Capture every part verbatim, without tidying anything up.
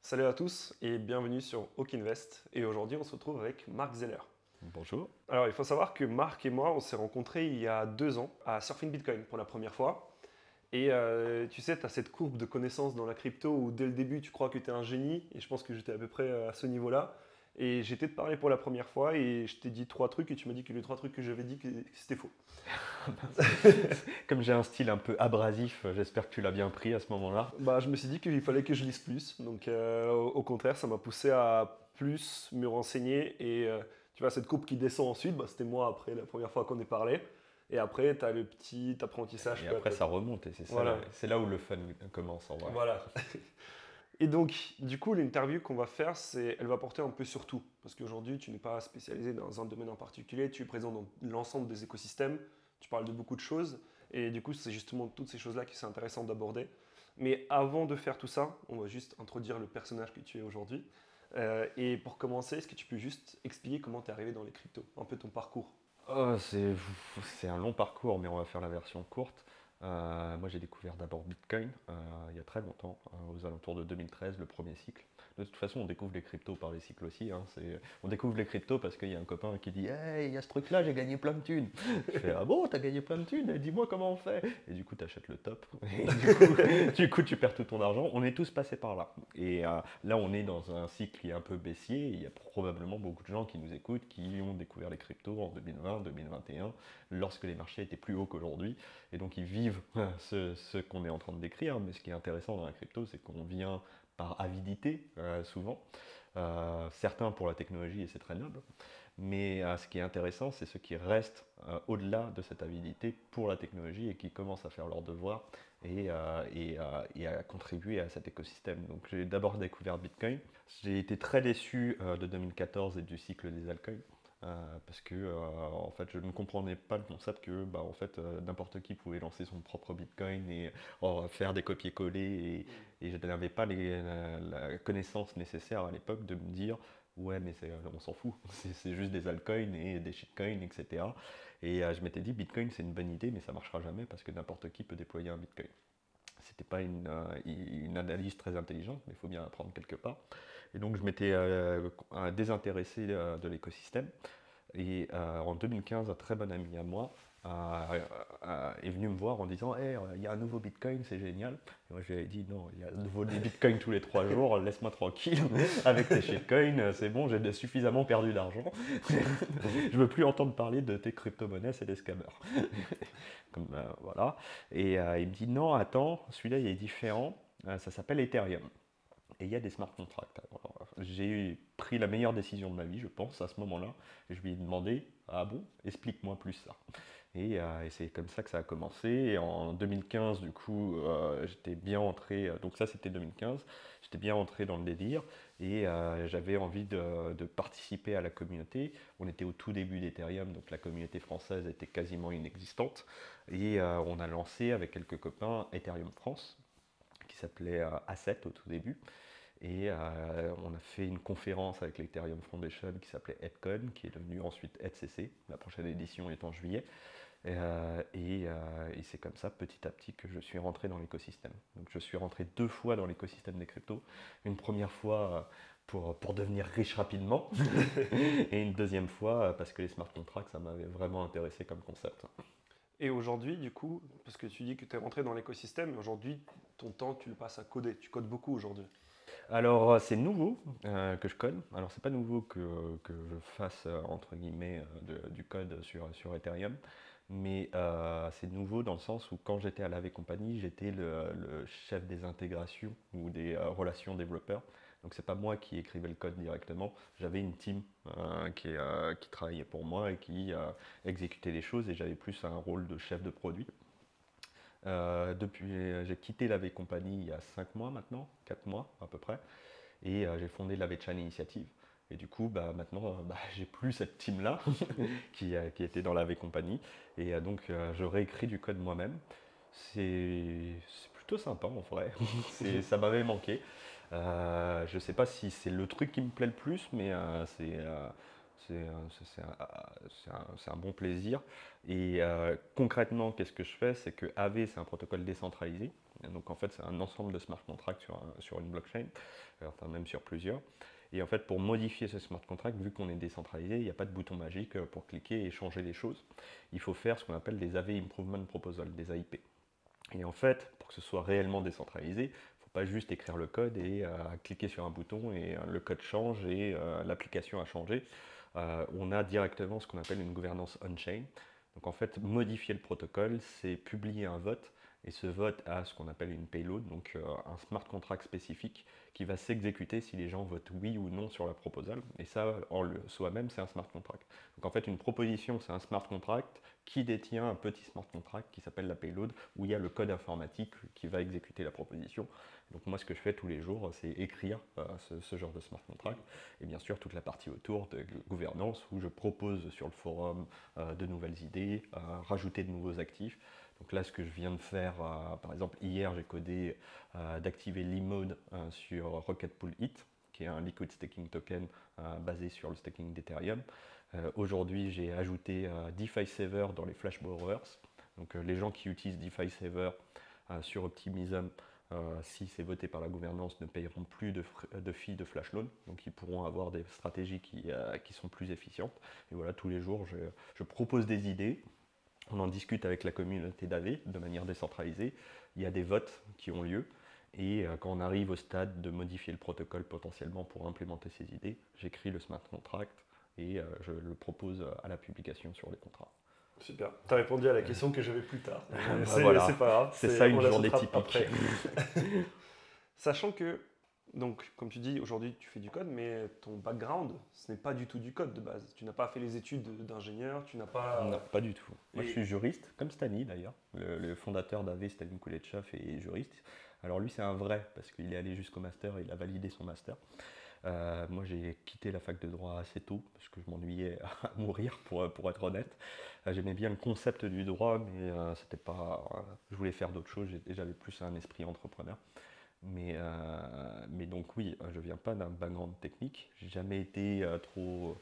Salut à tous et bienvenue sur Hawk Invest. Et aujourd'hui, on se retrouve avec Marc Zeller. Bonjour. Alors, il faut savoir que Marc et moi, on s'est rencontrés il y a deux ans à Surfing Bitcoin pour la première fois. Et euh, tu sais, tu as cette courbe de connaissances dans la crypto où dès le début, tu crois que tu es un génie. Et je pense que j'étais à peu près à ce niveau-là. Et j'étais te parler pour la première fois et je t'ai dit trois trucs et tu m'as dit que les trois trucs que j'avais dit, que c'était faux. Comme j'ai un style un peu abrasif, j'espère que tu l'as bien pris à ce moment-là. Bah, je me suis dit qu'il fallait que je lise plus. Donc, euh, au, au contraire, ça m'a poussé à plus me renseigner. Et euh, tu vois, cette courbe qui descend ensuite, bah, c'était moi après la première fois qu'on ait parlé. Et après, tu as le petit apprentissage Et peu à après, peu. ça remonte et c'est ça, Voilà. là- c'est là où le fun commence en vrai. Voilà. Et donc, du coup, l'interview qu'on va faire, c'est, elle va porter un peu sur tout. Parce qu'aujourd'hui, tu n'es pas spécialisé dans un domaine en particulier, tu es présent dans l'ensemble des écosystèmes, tu parles de beaucoup de choses. Et du coup, c'est justement toutes ces choses-là qui sont intéressantes d'aborder. Mais avant de faire tout ça, on va juste introduire le personnage que tu es aujourd'hui. Euh, et pour commencer, est-ce que tu peux juste expliquer comment tu es arrivé dans les cryptos, un peu ton parcours? Oh, c'est, c'est un long parcours, mais on va faire la version courte. Euh, moi, j'ai découvert d'abord Bitcoin euh, il y a très longtemps, euh, aux alentours de deux mille treize, le premier cycle. De toute façon, on découvre les cryptos par les cycles aussi. Hein, c'est- on découvre les cryptos parce qu'il y a un copain qui dit Hey, il y a ce truc-là, j'ai gagné plein de thunes. Je fais Ah bon, t'as gagné plein de thunes? Eh, dis-moi comment on fait. Et du coup, tu achètes le top. Et du coup, du coup, tu perds tout ton argent. On est tous passés par là. Et euh, là, on est dans un cycle qui est un peu baissier. Et il y a probablement beaucoup de gens qui nous écoutent qui ont découvert les cryptos en deux mille vingt, deux mille vingt et un, lorsque les marchés étaient plus hauts qu'aujourd'hui. Et donc, ils vivent ce, ce qu'on est en train de décrire. Mais ce qui est intéressant dans la crypto, c'est qu'on vient par avidité, euh, souvent. Euh, certains pour la technologie, et c'est très noble. Mais euh, ce qui est intéressant, c'est ceux qui restent euh, au-delà de cette avidité pour la technologie et qui commencent à faire leurs devoirs et, euh, et, euh, et à contribuer à cet écosystème. Donc j'ai d'abord découvert Bitcoin. J'ai été très déçu euh, de deux mille quatorze et du cycle des altcoins. Euh, parce que euh, en fait je ne comprenais pas le concept que bah, en fait euh, n'importe qui pouvait lancer son propre Bitcoin et euh, faire des copier-coller et, et je n'avais pas les, la, la connaissance nécessaire à l'époque de me dire ouais, mais c'est- on s'en fout, c'est c'est juste des altcoins et des shitcoins, et cetera. Et euh, je m'étais dit, Bitcoin c'est une bonne idée, mais ça marchera jamais parce que n'importe qui peut déployer un Bitcoin. C'était pas une, euh, une analyse très intelligente, mais il faut bien apprendre quelque part. Et donc je m'étais euh, désintéressé euh, de l'écosystème. Et euh, en deux mille quinze, un très bon ami à moi euh, euh, est venu me voir en disant Hey, il y a un nouveau Bitcoin, c'est génial. Et moi, je lui ai dit Non, il y a un nouveau Bitcoin tous les trois jours, laisse-moi tranquille avec tes shitcoins, c'est bon, j'ai suffisamment perdu d'argent. Je veux plus entendre parler de tes crypto-monnaies, c'est des scammers. Comme, euh, voilà. Et euh, il me dit Non, attends, celui-là, il est différent, Euh, ça s'appelle Ethereum. Et il y a des smart contracts. Alors, j'ai pris la meilleure décision de ma vie, je pense, à ce moment-là. Et je lui ai demandé, ah bon, explique-moi plus ça. Et, euh, et c'est comme ça que ça a commencé. Et en deux mille quinze, du coup, euh, j'étais bien entré, donc ça c'était deux mille quinze, j'étais bien entré dans le délire et euh, j'avais envie de, de participer à la communauté. On était au tout début d'Ethereum, donc la communauté française était quasiment inexistante. Et euh, on a lancé avec quelques copains Ethereum France, qui s'appelait euh, Asset au tout début. Et euh, on a fait une conférence avec l'Ethereum Foundation qui s'appelait EthCon, qui est devenue ensuite EthCC. La prochaine édition est en juillet. Euh, et, euh, et c'est comme ça, petit à petit, que je suis rentré dans l'écosystème. Donc je suis rentré deux fois dans l'écosystème des cryptos. Une première fois euh, pour, pour devenir riche rapidement. Et une deuxième fois euh, parce que les smart contracts, ça m'avait vraiment intéressé comme concept. Et aujourd'hui, du coup, parce que tu dis que tu es rentré dans l'écosystème, mais aujourd'hui, ton temps, tu le passes à coder. Tu codes beaucoup aujourd'hui. Alors euh, c'est nouveau euh, que je code. Alors c'est pas nouveau que, que je fasse euh, entre guillemets euh, de- du code sur, sur Ethereum, mais euh, c'est nouveau dans le sens où quand j'étais à la V Company, j'étais le, le chef des intégrations ou des euh, relations développeurs. Donc c'est pas moi qui écrivais le code directement. J'avais une team euh, qui, euh, qui travaillait pour moi et qui euh, exécutait les choses et j'avais plus un rôle de chef de produit. Euh, depuis, j'ai quitté la V Company il y a cinq mois maintenant, quatre mois à peu près, et euh, j'ai fondé la V-Chan Initiative. Et du coup, bah, maintenant, euh, bah, j'ai plus cette team-là qui, euh, qui était dans la V Company, et euh, donc euh, je réécris du code moi-même. C'est c'est plutôt sympa en vrai, C'est- ça m'avait manqué. Euh, je sais pas si c'est le truc qui me plaît le plus, mais euh, c'est euh, c'est euh, c'est- c'est un, c'est un- c'est un bon plaisir. Et euh, concrètement, qu'est-ce que je fais? C'est que A V, c'est un protocole décentralisé. Donc en fait, c'est un ensemble de smart contracts sur, un- sur une blockchain, enfin même sur plusieurs. Et en fait, pour modifier ce smart contract, vu qu'on est décentralisé, il n'y a pas de bouton magique pour cliquer et changer les choses. Il faut faire ce qu'on appelle des A V Improvement Proposal, des A I P. Et en fait, pour que ce soit réellement décentralisé, il ne faut pas juste écrire le code et euh, cliquer sur un bouton et euh, le code change et euh, l'application a changé. Euh, on a directement ce qu'on appelle une gouvernance on-chain. Donc en fait, modifier le protocole, c'est publier un vote et ce vote a ce qu'on appelle une payload, donc euh, un smart contract spécifique qui va s'exécuter si les gens votent oui ou non sur la proposal. Et ça, en soi-même, c'est un smart contract. Donc en fait, une proposition, c'est un smart contract qui détient un petit smart contract qui s'appelle la payload, où il y a le code informatique qui va exécuter la proposition. Donc moi, ce que je fais tous les jours, c'est écrire euh, ce, ce genre de smart contract, et bien sûr toute la partie autour de gouvernance, où je propose sur le forum euh, de nouvelles idées, euh, rajouter de nouveaux actifs. Donc là, ce que je viens de faire, euh, par exemple, hier, j'ai codé euh, d'activer l'e-mode euh, sur Rocket Pool Heat, qui est un liquid staking token euh, basé sur le staking d'Ethereum. Euh, Aujourd'hui, j'ai ajouté euh, DeFi Saver dans les Flash Borrowers. Donc euh, les gens qui utilisent DeFi Saver euh, sur Optimism, euh, si c'est voté par la gouvernance, ne payeront plus de, de fees de flash loan. Donc ils pourront avoir des stratégies qui, euh, qui sont plus efficientes. Et voilà, tous les jours, je, je propose des idées. On en discute avec la communauté d'A V de manière décentralisée. Il y a des votes qui ont lieu. Et euh, quand on arrive au stade de modifier le protocole potentiellement pour implémenter ces idées, j'écris le smart contract et euh, je le propose à la publication sur les contrats. Super. Tu as répondu à la question que j'avais plus tard. Bah C'est voilà, c'est pas grave. c'est c'est- ça on une la journée sautera typique. après. Sachant que, donc, comme tu dis, aujourd'hui tu fais du code, mais ton background, ce n'est pas du tout du code de base. Tu n'as pas fait les études d'ingénieur, tu n'as pas. Non, pas du tout. Moi, Et- je suis juriste, comme Stani d'ailleurs. Le, le fondateur d'A V, Stani Kulechov, est juriste. Alors lui, c'est un vrai, parce qu'il est allé jusqu'au master, il a validé son master. Euh, moi, j'ai quitté la fac de droit assez tôt, parce que je m'ennuyais à mourir, pour, pour être honnête. Euh, J'aimais bien le concept du droit, mais euh, c'était pas. euh, je voulais faire d'autres choses, j'ai- j'avais plus un esprit entrepreneur. Mais, euh, mais donc oui, je viens pas d'un background technique. J'ai jamais été euh, trop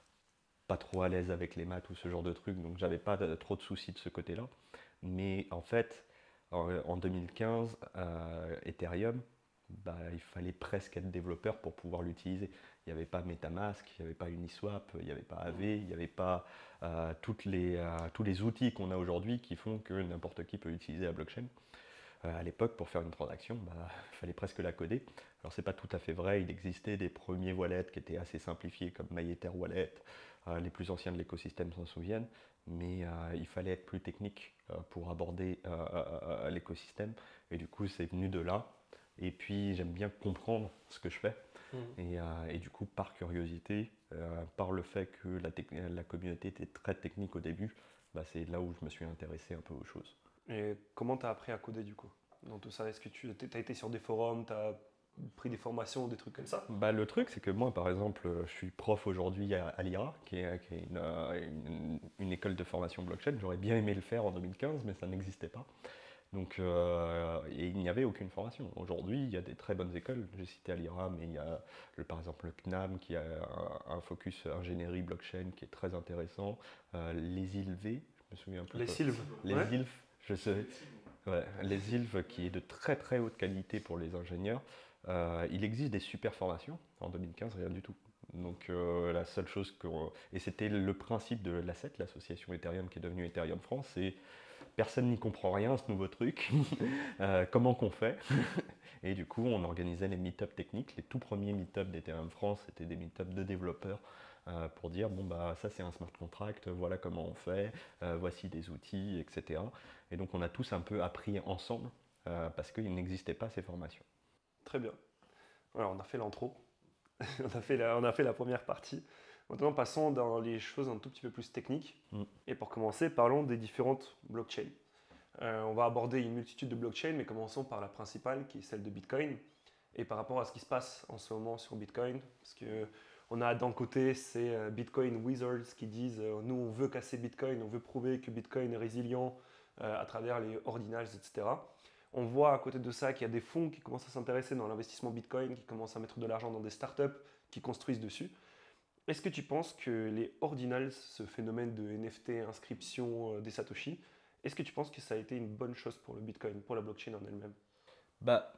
pas trop à l'aise avec les maths ou ce genre de trucs, donc j'avais pas de- trop de soucis de ce côté-là. Mais en fait, en, en deux mille quinze, euh, Ethereum, bah, il fallait presque être développeur pour pouvoir l'utiliser. Il n'y avait pas MetaMask, il n'y avait pas Uniswap, il n'y avait pas A V, il n'y avait pas euh, toutes les, euh, tous les outils qu'on a aujourd'hui qui font que n'importe qui peut utiliser la blockchain. Euh, à l'époque, pour faire une transaction, bah, il fallait presque la coder. Alors c'est pas tout à fait vrai, il existait des premiers wallets qui étaient assez simplifiés comme MyEtherWallet, euh, les plus anciens de l'écosystème s'en souviennent, mais euh, il fallait être plus technique euh, pour aborder euh, euh, euh, l'écosystème, et du coup c'est venu de là. Et puis j'aime bien comprendre ce que je fais, Mhm. et, euh, et du coup par curiosité, euh, par le fait que la, la communauté était très technique au début, bah, c'est là où je me suis intéressé un peu aux choses. Et comment tu as appris à coder du coup dans tout ça? Est-ce que tu as été sur des forums, tu as pris des formations, des trucs comme ça? Bah, le truc, c'est que moi, par exemple, je suis prof aujourd'hui à, à l'I R A, qui est, qui est une, euh, une- une école de formation blockchain. J'aurais bien aimé le faire en deux mille quinze, mais ça n'existait pas. Donc, euh, et il n'y avait aucune formation. Aujourd'hui, il y a des très bonnes écoles. J'ai cité à l'I R A, mais il y a le- par exemple le C N A M qui a un, un focus ingénierie blockchain qui est très intéressant. Euh, les I L V, je me souviens plus. Les quoi. sylves. Les Ouais. I L V, je sais. Ouais, les I L V qui est de très très haute qualité pour les ingénieurs. Euh, il existe des super formations. En deux mille quinze, rien du tout. Donc euh, la seule chose que... Et c'était le principe de l'A C E T, l'association Ethereum qui est devenue Ethereum France, c'est personne n'y comprend rien à ce nouveau truc. Euh, comment qu'on fait? Et du coup, on organisait les meet-up techniques. Les tout premiers meet-up d'Ethereum France, c'était des meet-up de développeurs euh, pour dire, bon, bah ça c'est un smart contract, voilà comment on fait, euh, voici des outils, et cetera. Et donc on a tous un peu appris ensemble euh, parce qu'il n'existait pas ces formations. Très bien. Alors, on a fait l'intro, on, a fait la- on a fait la première partie. Maintenant, passons dans les choses un tout petit peu plus techniques. Mm. Et pour commencer, parlons des différentes blockchains. Euh, on va aborder une multitude de blockchains, mais commençons par la principale, qui est celle de Bitcoin. Et par rapport à ce qui se passe en ce moment sur Bitcoin, parce que on a d'un côté ces euh, Bitcoin Wizards qui disent euh, nous on veut casser Bitcoin, on veut prouver que Bitcoin est résilient euh, à travers les ordinals, et cetera. On voit à côté de ça qu'il y a des fonds qui commencent à s'intéresser dans l'investissement Bitcoin, qui commencent à mettre de l'argent dans des startups qui construisent dessus. Est-ce que tu penses que les ordinals, ce phénomène de N F T, inscription euh, des Satoshi, est-ce que tu penses que ça a été une bonne chose pour le Bitcoin, pour la blockchain en elle-même? Bah,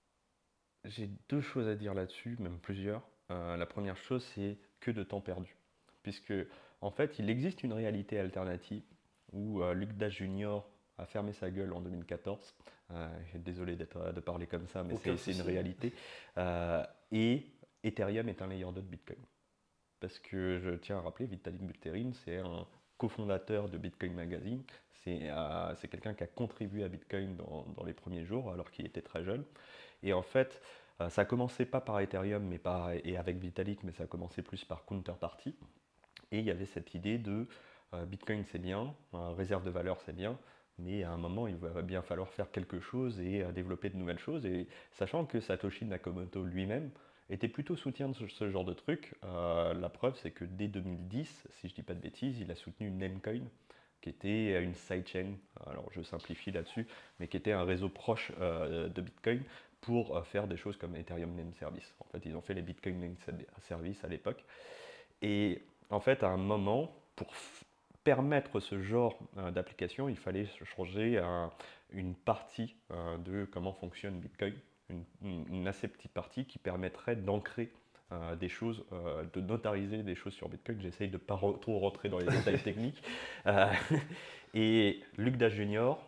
j'ai deux choses à dire là-dessus, même plusieurs. Euh, la première chose, c'est que de temps perdu. Puisque, en fait, il existe une réalité alternative où euh, Luc Dash junior a fermé sa gueule en deux mille quatorze. Euh, désolé d'être, de parler comme ça, mais Aucun c'est c'est une souci. réalité. Euh, et Ethereum est un layer deux de Bitcoin. Parce que je tiens à rappeler, Vitalik Buterin, c'est un cofondateur de Bitcoin Magazine. C'est euh, c'est quelqu'un qui a contribué à Bitcoin dans, dans les premiers jours, alors qu'il était très jeune. Et en fait, euh, ça a commencé pas par Ethereum mais par, et avec Vitalik, mais ça a commencé plus par Counterparty. Et il y avait cette idée de euh, Bitcoin c'est bien, euh, réserve de valeur c'est bien, mais à un moment il va bien falloir faire quelque chose et euh, développer de nouvelles choses. Et sachant que Satoshi Nakamoto lui-même était plutôt soutien de ce, ce genre de truc, euh, la preuve c'est que dès deux mille dix, si je dis pas de bêtises, il a soutenu Namecoin, qui était une sidechain, alors je simplifie là-dessus, mais qui était un réseau proche euh, de Bitcoin pour euh, faire des choses comme Ethereum Name Service. En fait, ils ont fait les Bitcoin Name Service à l'époque. Et en fait, à un moment, pour permettre ce genre euh, d'application, il fallait changer euh, une partie euh, de comment fonctionne Bitcoin, une, une, une, assez petite partie qui permettrait d'ancrer euh, des choses, euh, de notariser des choses sur Bitcoin. J'essaye de ne pas re trop rentrer dans les détails techniques. Euh, et Luc Dash junior,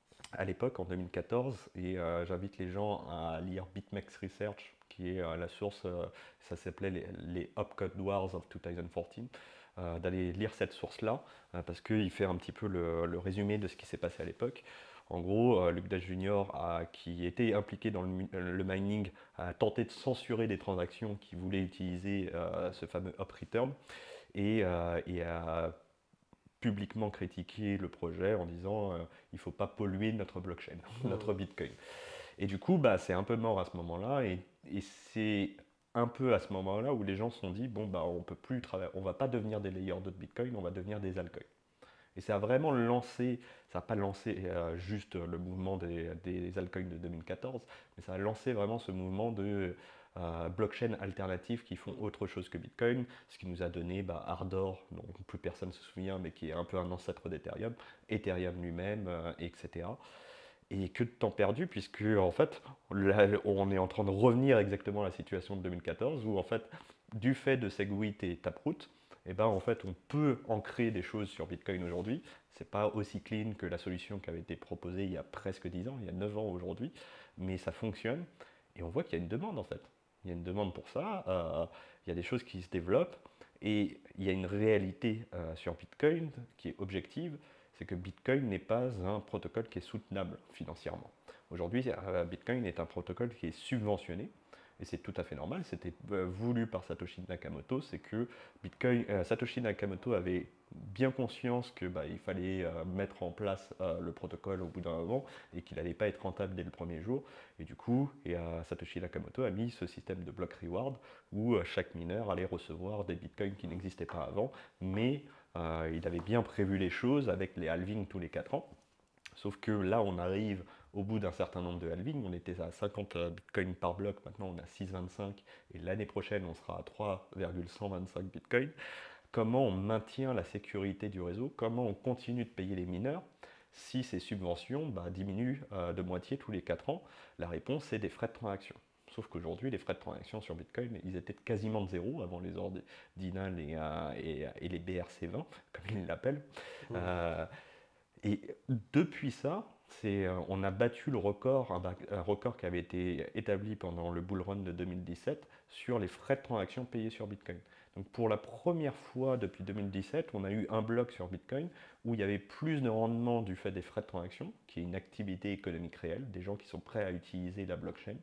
à l'époque, en deux mille quatorze, et euh, j'invite les gens à lire BitMEX Research, qui est euh, la source, euh, ça s'appelait les, les Opcode Wars of deux mille quatorze, euh, d'aller lire cette source-là, euh, parce qu'il fait un petit peu le, le résumé de ce qui s'est passé à l'époque. En gros, euh, Luc Dash junior, a, qui était impliqué dans le, le, mining, a tenté de censurer des transactions qui voulaient utiliser euh, ce fameux Up Return, et, euh, et a publiquement critiqué le projet en disant euh, il ne faut pas polluer notre blockchain, notre Bitcoin. Et du coup, bah, c'est un peu mort à ce moment-là, et, et c'est un peu à ce moment-là où les gens se sont dit bon, bah, on peut plus travailler, on va pas devenir des layers deux de Bitcoin, on va devenir des altcoins. Et ça a vraiment lancé, ça n'a pas lancé euh, juste le mouvement des, des altcoins de deux mille quatorze, mais ça a lancé vraiment ce mouvement de euh, blockchain alternatives qui font autre chose que Bitcoin, ce qui nous a donné bah, Ardor, dont plus personne ne se souvient, mais qui est un peu un ancêtre d'Ethereum, Ethereum lui-même, euh, et cetera. Et que de temps perdu, puisque en fait, là, on est en train de revenir exactement à la situation de deux mille quatorze, où en fait, du fait de Segwit et Taproot, eh ben, en fait, on peut ancrer des choses sur Bitcoin aujourd'hui. C'est pas aussi clean que la solution qui avait été proposée il y a presque dix ans, il y a neuf ans aujourd'hui, mais ça fonctionne. Et on voit qu'il y a une demande en fait. Il y a une demande pour ça, euh, il y a des choses qui se développent, et il y a une réalité euh, sur Bitcoin qui est objective, c'est que Bitcoin n'est pas un protocole qui est soutenable financièrement. Aujourd'hui, euh, Bitcoin est un protocole qui est subventionné, et c'est tout à fait normal, c'était euh, voulu par Satoshi Nakamoto, c'est que Bitcoin, euh, Satoshi Nakamoto avait bien conscience qu'il bah, fallait euh, mettre en place euh, le protocole au bout d'un moment et qu'il n'allait pas être rentable dès le premier jour. Et du coup, et, euh, Satoshi Nakamoto a mis ce système de block reward où euh, chaque mineur allait recevoir des bitcoins qui n'existaient pas avant, mais euh, il avait bien prévu les choses avec les halvings tous les quatre ans. Sauf que là, on arrive au bout d'un certain nombre de halvings. On était à cinquante bitcoins par bloc, maintenant on a six virgule vingt-cinq, et l'année prochaine, on sera à trois virgule cent vingt-cinq bitcoins. Comment on maintient la sécurité du réseau? Comment on continue de payer les mineurs si ces subventions bah, diminuent euh, de moitié tous les quatre ans? La réponse, c'est des frais de transaction. Sauf qu'aujourd'hui, les frais de transaction sur Bitcoin, ils étaient quasiment de zéro avant les ordinals et, euh, et, et, les B R C vingt, comme ils l'appellent. Mmh. Euh, et depuis ça, euh, on a battu le record, un, un, record qui avait été établi pendant le bull run de deux mille dix-sept sur les frais de transaction payés sur Bitcoin. Donc pour la première fois depuis deux mille dix-sept, on a eu un bloc sur Bitcoin où il y avait plus de rendement du fait des frais de transaction, qui est une activité économique réelle, des gens qui sont prêts à utiliser la blockchain,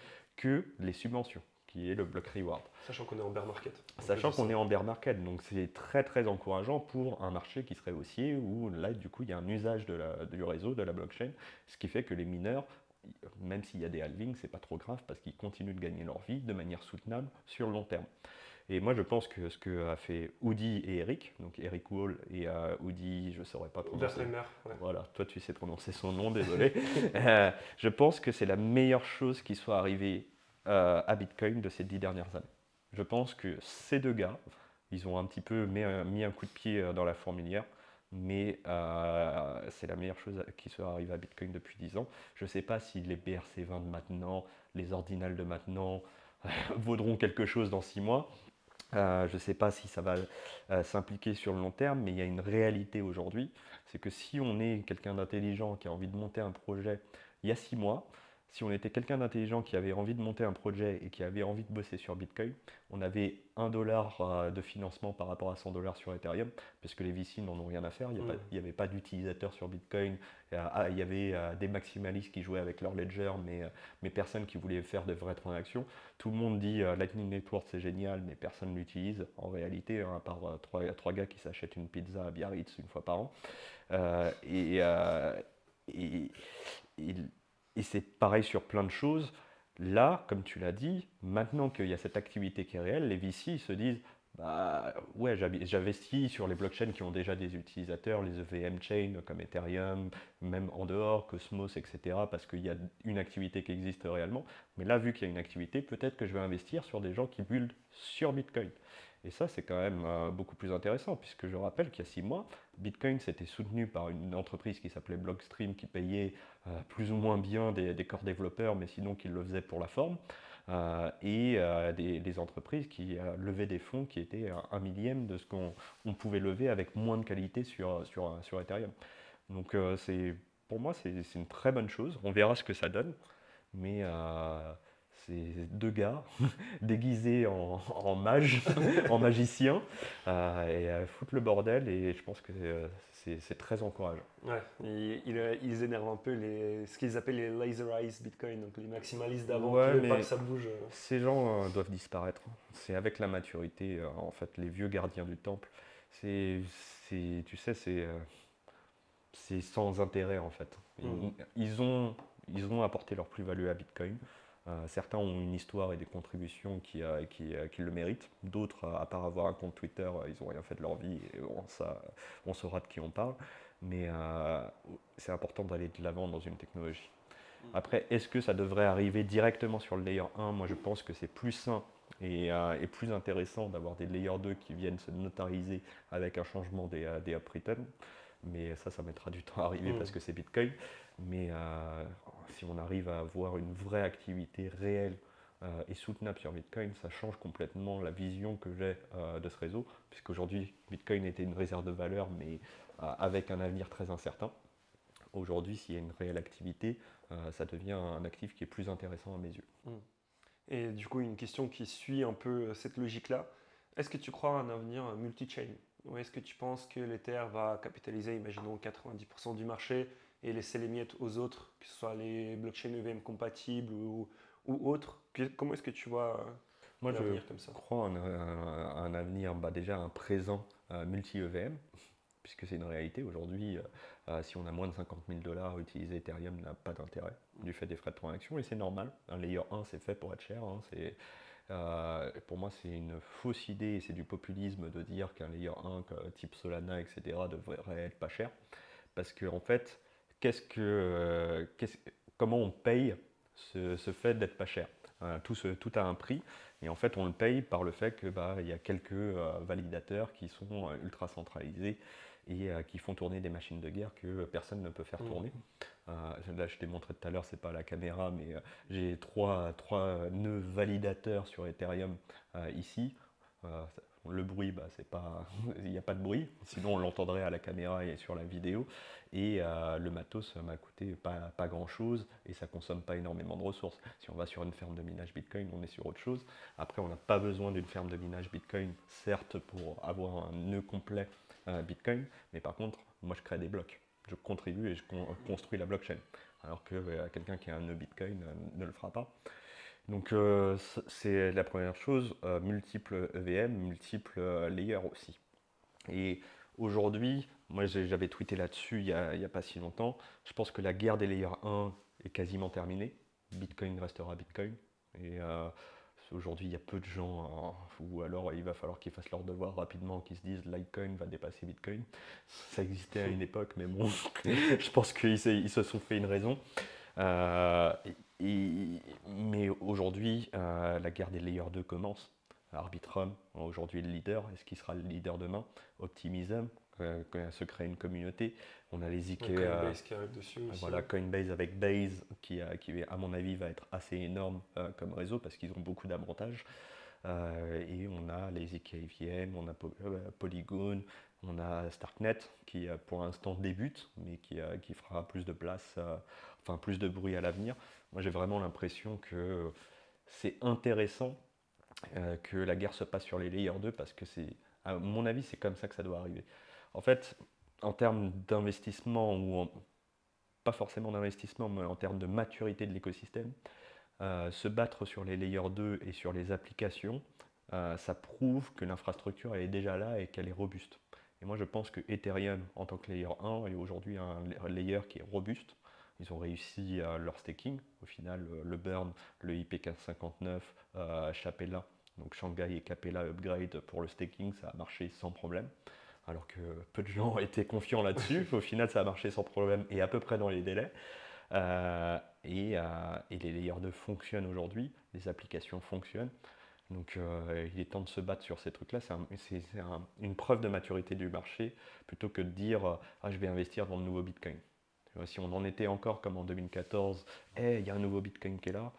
que les subventions, qui est le block reward. Sachant qu'on est en bear market. Sachant qu'on est en bear market, donc c'est très très encourageant pour un marché qui serait haussier, où là du coup il y a un usage de la, du réseau, de la blockchain, ce qui fait que les mineurs, même s'il y a des halvings, c'est pas trop grave parce qu'ils continuent de gagner leur vie de manière soutenable sur le long terme. Et moi je pense que ce que a fait Udi et Eric, donc Eric Wall et uh, Udi, je ne saurais pas prononcer. Ouais. Voilà, toi tu sais prononcer son nom, désolé. euh, je pense que c'est la meilleure chose qui soit arrivée euh, à Bitcoin de ces dix dernières années. Je pense que ces deux gars, ils ont un petit peu mis un, mis un coup de pied dans la fourmilière mais euh, c'est la meilleure chose qui soit arrivée à Bitcoin depuis dix ans. Je ne sais pas si les B R C vingt de maintenant, les ordinals de maintenant vaudront quelque chose dans six mois. Euh, je ne sais pas si ça va euh, s'impliquer sur le long terme, mais il y a une réalité aujourd'hui, c'est que si on est quelqu'un d'intelligent qui a envie de monter un projet il y a six mois, si on était quelqu'un d'intelligent qui avait envie de monter un projet et qui avait envie de bosser sur Bitcoin, on avait un dollar euh, de financement par rapport à cent dollars sur Ethereum, parce que les V C n'en ont rien à faire, il Mm. n'y avait pas d'utilisateurs sur Bitcoin, euh, ah, il y avait euh, des maximalistes qui jouaient avec leur ledger, mais, euh, mais personne qui voulait faire de vraies transactions. Tout le monde dit euh, Lightning Network c'est génial, mais personne ne l'utilise en réalité, hein, à part euh, trois, trois gars qui s'achètent une pizza à Biarritz une fois par an. Euh, et, euh, et, et, et c'est pareil sur plein de choses. Là, comme tu l'as dit, maintenant qu'il y a cette activité qui est réelle, les V C se disent bah ouais, j'investis sur les blockchains qui ont déjà des utilisateurs, les E V M chains comme Ethereum, même en dehors, Cosmos, et cetera, parce qu'il y a une activité qui existe réellement. Mais là, vu qu'il y a une activité, peut-être que je vais investir sur des gens qui build sur Bitcoin. Et ça, c'est quand même euh, beaucoup plus intéressant, puisque je rappelle qu'il y a six mois, Bitcoin s'était soutenu par une entreprise qui s'appelait Blockstream, qui payait euh, plus ou moins bien des, des core développeurs, mais sinon qui le faisait pour la forme, euh, et euh, des, des entreprises qui euh, levaient des fonds qui étaient un, un millième de ce qu'on on pouvait lever avec moins de qualité sur, sur, sur Ethereum. Donc euh, c'est, pour moi, c'est une très bonne chose. On verra ce que ça donne, mais euh, c'est deux gars déguisés en, en mage, en magicien, euh, et euh, foutent le bordel, et je pense que euh, c'est très encourageant. Ouais, ils, ils, ils énervent un peu les, ce qu'ils appellent les laserized Bitcoin, donc les maximalistes d'avant qui Ouais, veulent pas mais que ça bouge. ces gens euh, doivent disparaître. C'est avec la maturité, euh, en fait, les vieux gardiens du temple. C'est, c'est- tu sais, c'est euh, c'est sans intérêt, en fait. Mm. Ils, ils ont, ils ont apporté leur plus-value à Bitcoin. Euh, certains ont une histoire et des contributions qui, euh, qui, euh, qui le méritent. D'autres, euh, à part avoir un compte Twitter, euh, ils n'ont rien fait de leur vie et on, ça, on saura de qui on parle. Mais euh, c'est important d'aller de l'avant dans une technologie. Après, est-ce que ça devrait arriver directement sur le layer un? Moi, je pense que c'est plus sain et, euh, et plus intéressant d'avoir des layer deux qui viennent se notariser avec un changement des, euh, des up-return. Mais ça, ça mettra du temps à arriver Mm. parce que c'est Bitcoin. Mais euh, si on arrive à avoir une vraie activité réelle euh, et soutenable sur Bitcoin, ça change complètement la vision que j'ai euh, de ce réseau. Puisqu'aujourd'hui, Bitcoin était une réserve de valeur, mais euh, avec un avenir très incertain. Aujourd'hui, s'il y a une réelle activité, euh, ça devient un actif qui est plus intéressant à mes yeux. Mm. Et du coup, une question qui suit un peu cette logique-là. Est-ce que tu crois à un avenir multi-chain? Ou est-ce que tu penses que l'Ether va capitaliser, imaginons, quatre-vingt-dix pour cent du marché et laisser les miettes aux autres, que ce soit les blockchains E V M compatibles ou, ou autres? Que- Comment est-ce que tu vois Moi, je l'avenir comme ça? crois en un, un avenir, bah déjà un présent euh, multi-E V M, puisque c'est une réalité. Aujourd'hui, euh, euh, si on a moins de cinquante mille dollars, utiliser Ethereum n'a pas d'intérêt du fait des frais de transaction, et c'est normal. Un layer un, c'est fait pour être cher. Hein, c'est, euh, pour moi, c'est une fausse idée, et c'est du populisme de dire qu'un layer un type Solana, et cetera, devrait être pas cher. Parce que, en fait, qu'est-ce que, euh, qu'est-ce- comment on paye ce, ce fait d'être pas cher? Euh, tout, ce- tout a un prix, et en fait, on le paye par le fait que bah, il y a quelques euh, validateurs qui sont euh, ultra centralisés et euh, qui font tourner des machines de guerre que personne ne peut faire Mm. tourner. Euh, là, je t'ai montré tout à l'heure, c'est pas à la caméra, mais euh, j'ai trois, trois nœuds validateurs sur Ethereum euh, ici. Euh, le bruit, bah, c'est pas, il n'y a pas de bruit, sinon on l'entendrait à la caméra et sur la vidéo. Et euh, le matos m'a coûté pas, pas grand chose et ça consomme pas énormément de ressources. Si on va sur une ferme de minage Bitcoin, on est sur autre chose. Après, on n'a pas besoin d'une ferme de minage Bitcoin, certes, pour avoir un nœud complet euh, Bitcoin, mais par contre, moi je crée des blocs. Je contribue et je con construis la blockchain. Alors que euh, quelqu'un qui a un nœud Bitcoin euh, ne le fera pas. Donc euh, c'est la première chose, euh, multiples E V M, multiples euh, layers aussi. Et aujourd'hui, moi j'avais tweeté là-dessus il n'y a, a, pas si longtemps, je pense que la guerre des layers un est quasiment terminée. Bitcoin restera Bitcoin. Et euh, aujourd'hui, il y a peu de gens, hein, ou alors il va falloir qu'ils fassent leur devoir rapidement, qu'ils se disent Litecoin va dépasser Bitcoin. Ça existait à une époque, mais bon, je pense qu'ils se, se sont fait une raison. Euh, et, et, mais aujourd'hui, euh, la guerre des layers deux commence. Arbitrum, aujourd'hui le leader, est-ce qu'il sera le leader demain? Optimism, euh, se crée une communauté. On a les Z K, Donc, euh, Coinbase qui arrive dessus aussi. voilà, Coinbase avec Base, qui, euh, qui à mon avis va être assez énorme euh, comme réseau parce qu'ils ont beaucoup d'avantages. Euh, et on a les Z K V M, on a Polygon, on a Starknet qui euh, pour l'instant débute, mais qui, euh, qui fera plus de place, euh, enfin plus de bruit à l'avenir. Moi j'ai vraiment l'impression que c'est intéressant euh, que la guerre se passe sur les layers deux parce que c'est, à mon avis, c'est comme ça que ça doit arriver. En fait, en termes d'investissement, ou en, pas forcément d'investissement, mais en termes de maturité de l'écosystème, euh, se battre sur les layers deux et sur les applications, euh, ça prouve que l'infrastructure elle est déjà là et qu'elle est robuste. Et moi je pense que Ethereum en tant que layer un est aujourd'hui un layer qui est robuste. Ils ont réussi euh, leur staking. Au final, euh, le burn, le I P quinze cinquante-neuf, euh, Capella, donc Shanghai et Capella upgrade pour le staking, ça a marché sans problème. Alors que peu de gens étaient confiants là-dessus. Au final, ça a marché sans problème et à peu près dans les délais. Euh, et, euh, et les layers deux fonctionnent aujourd'hui, les applications fonctionnent. Donc euh, il est temps de se battre sur ces trucs-là. C'est un, un, une preuve de maturité du marché plutôt que de dire euh, ah, je vais investir dans le nouveau Bitcoin. Si on en était encore comme en deux mille quatorze, hey, il y a un nouveau Bitcoin qui est là,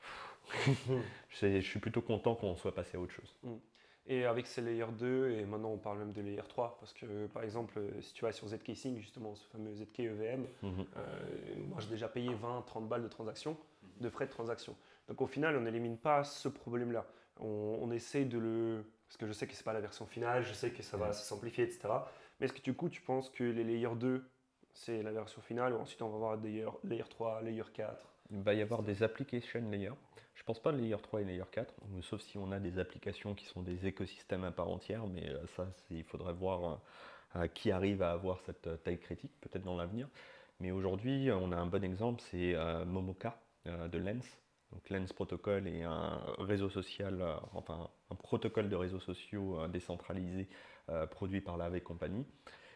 je suis plutôt content qu'on soit passé à autre chose. Et avec ces layers deux, et maintenant on parle même de layer trois, parce que par exemple, si tu vas sur zkSync, justement, ce fameux Z K E V M, mm-hmm. euh, moi j'ai déjà payé vingt à trente balles de transaction, de frais de transaction. Donc au final, on n'élimine pas ce problème-là. On, on essaie de le... Parce que je sais que ce n'est pas la version finale, je sais que ça va ouais. se simplifier, et cetera. Mais est-ce que du coup, tu penses que les layers deux, c'est la version finale, ou ensuite on va avoir des layer, layer trois, layer quatre? Il va y avoir des application layers. Je ne pense pas layer trois et layer quatre, sauf si on a des applications qui sont des écosystèmes à part entière, mais ça, il faudrait voir euh, qui arrive à avoir cette taille critique, peut-être dans l'avenir. Mais aujourd'hui, on a un bon exemple, c'est euh, Momoka euh, de Lens. Donc Lens Protocol est un réseau social, euh, enfin un protocole de réseaux sociaux euh, décentralisé euh, produit par la A V Company.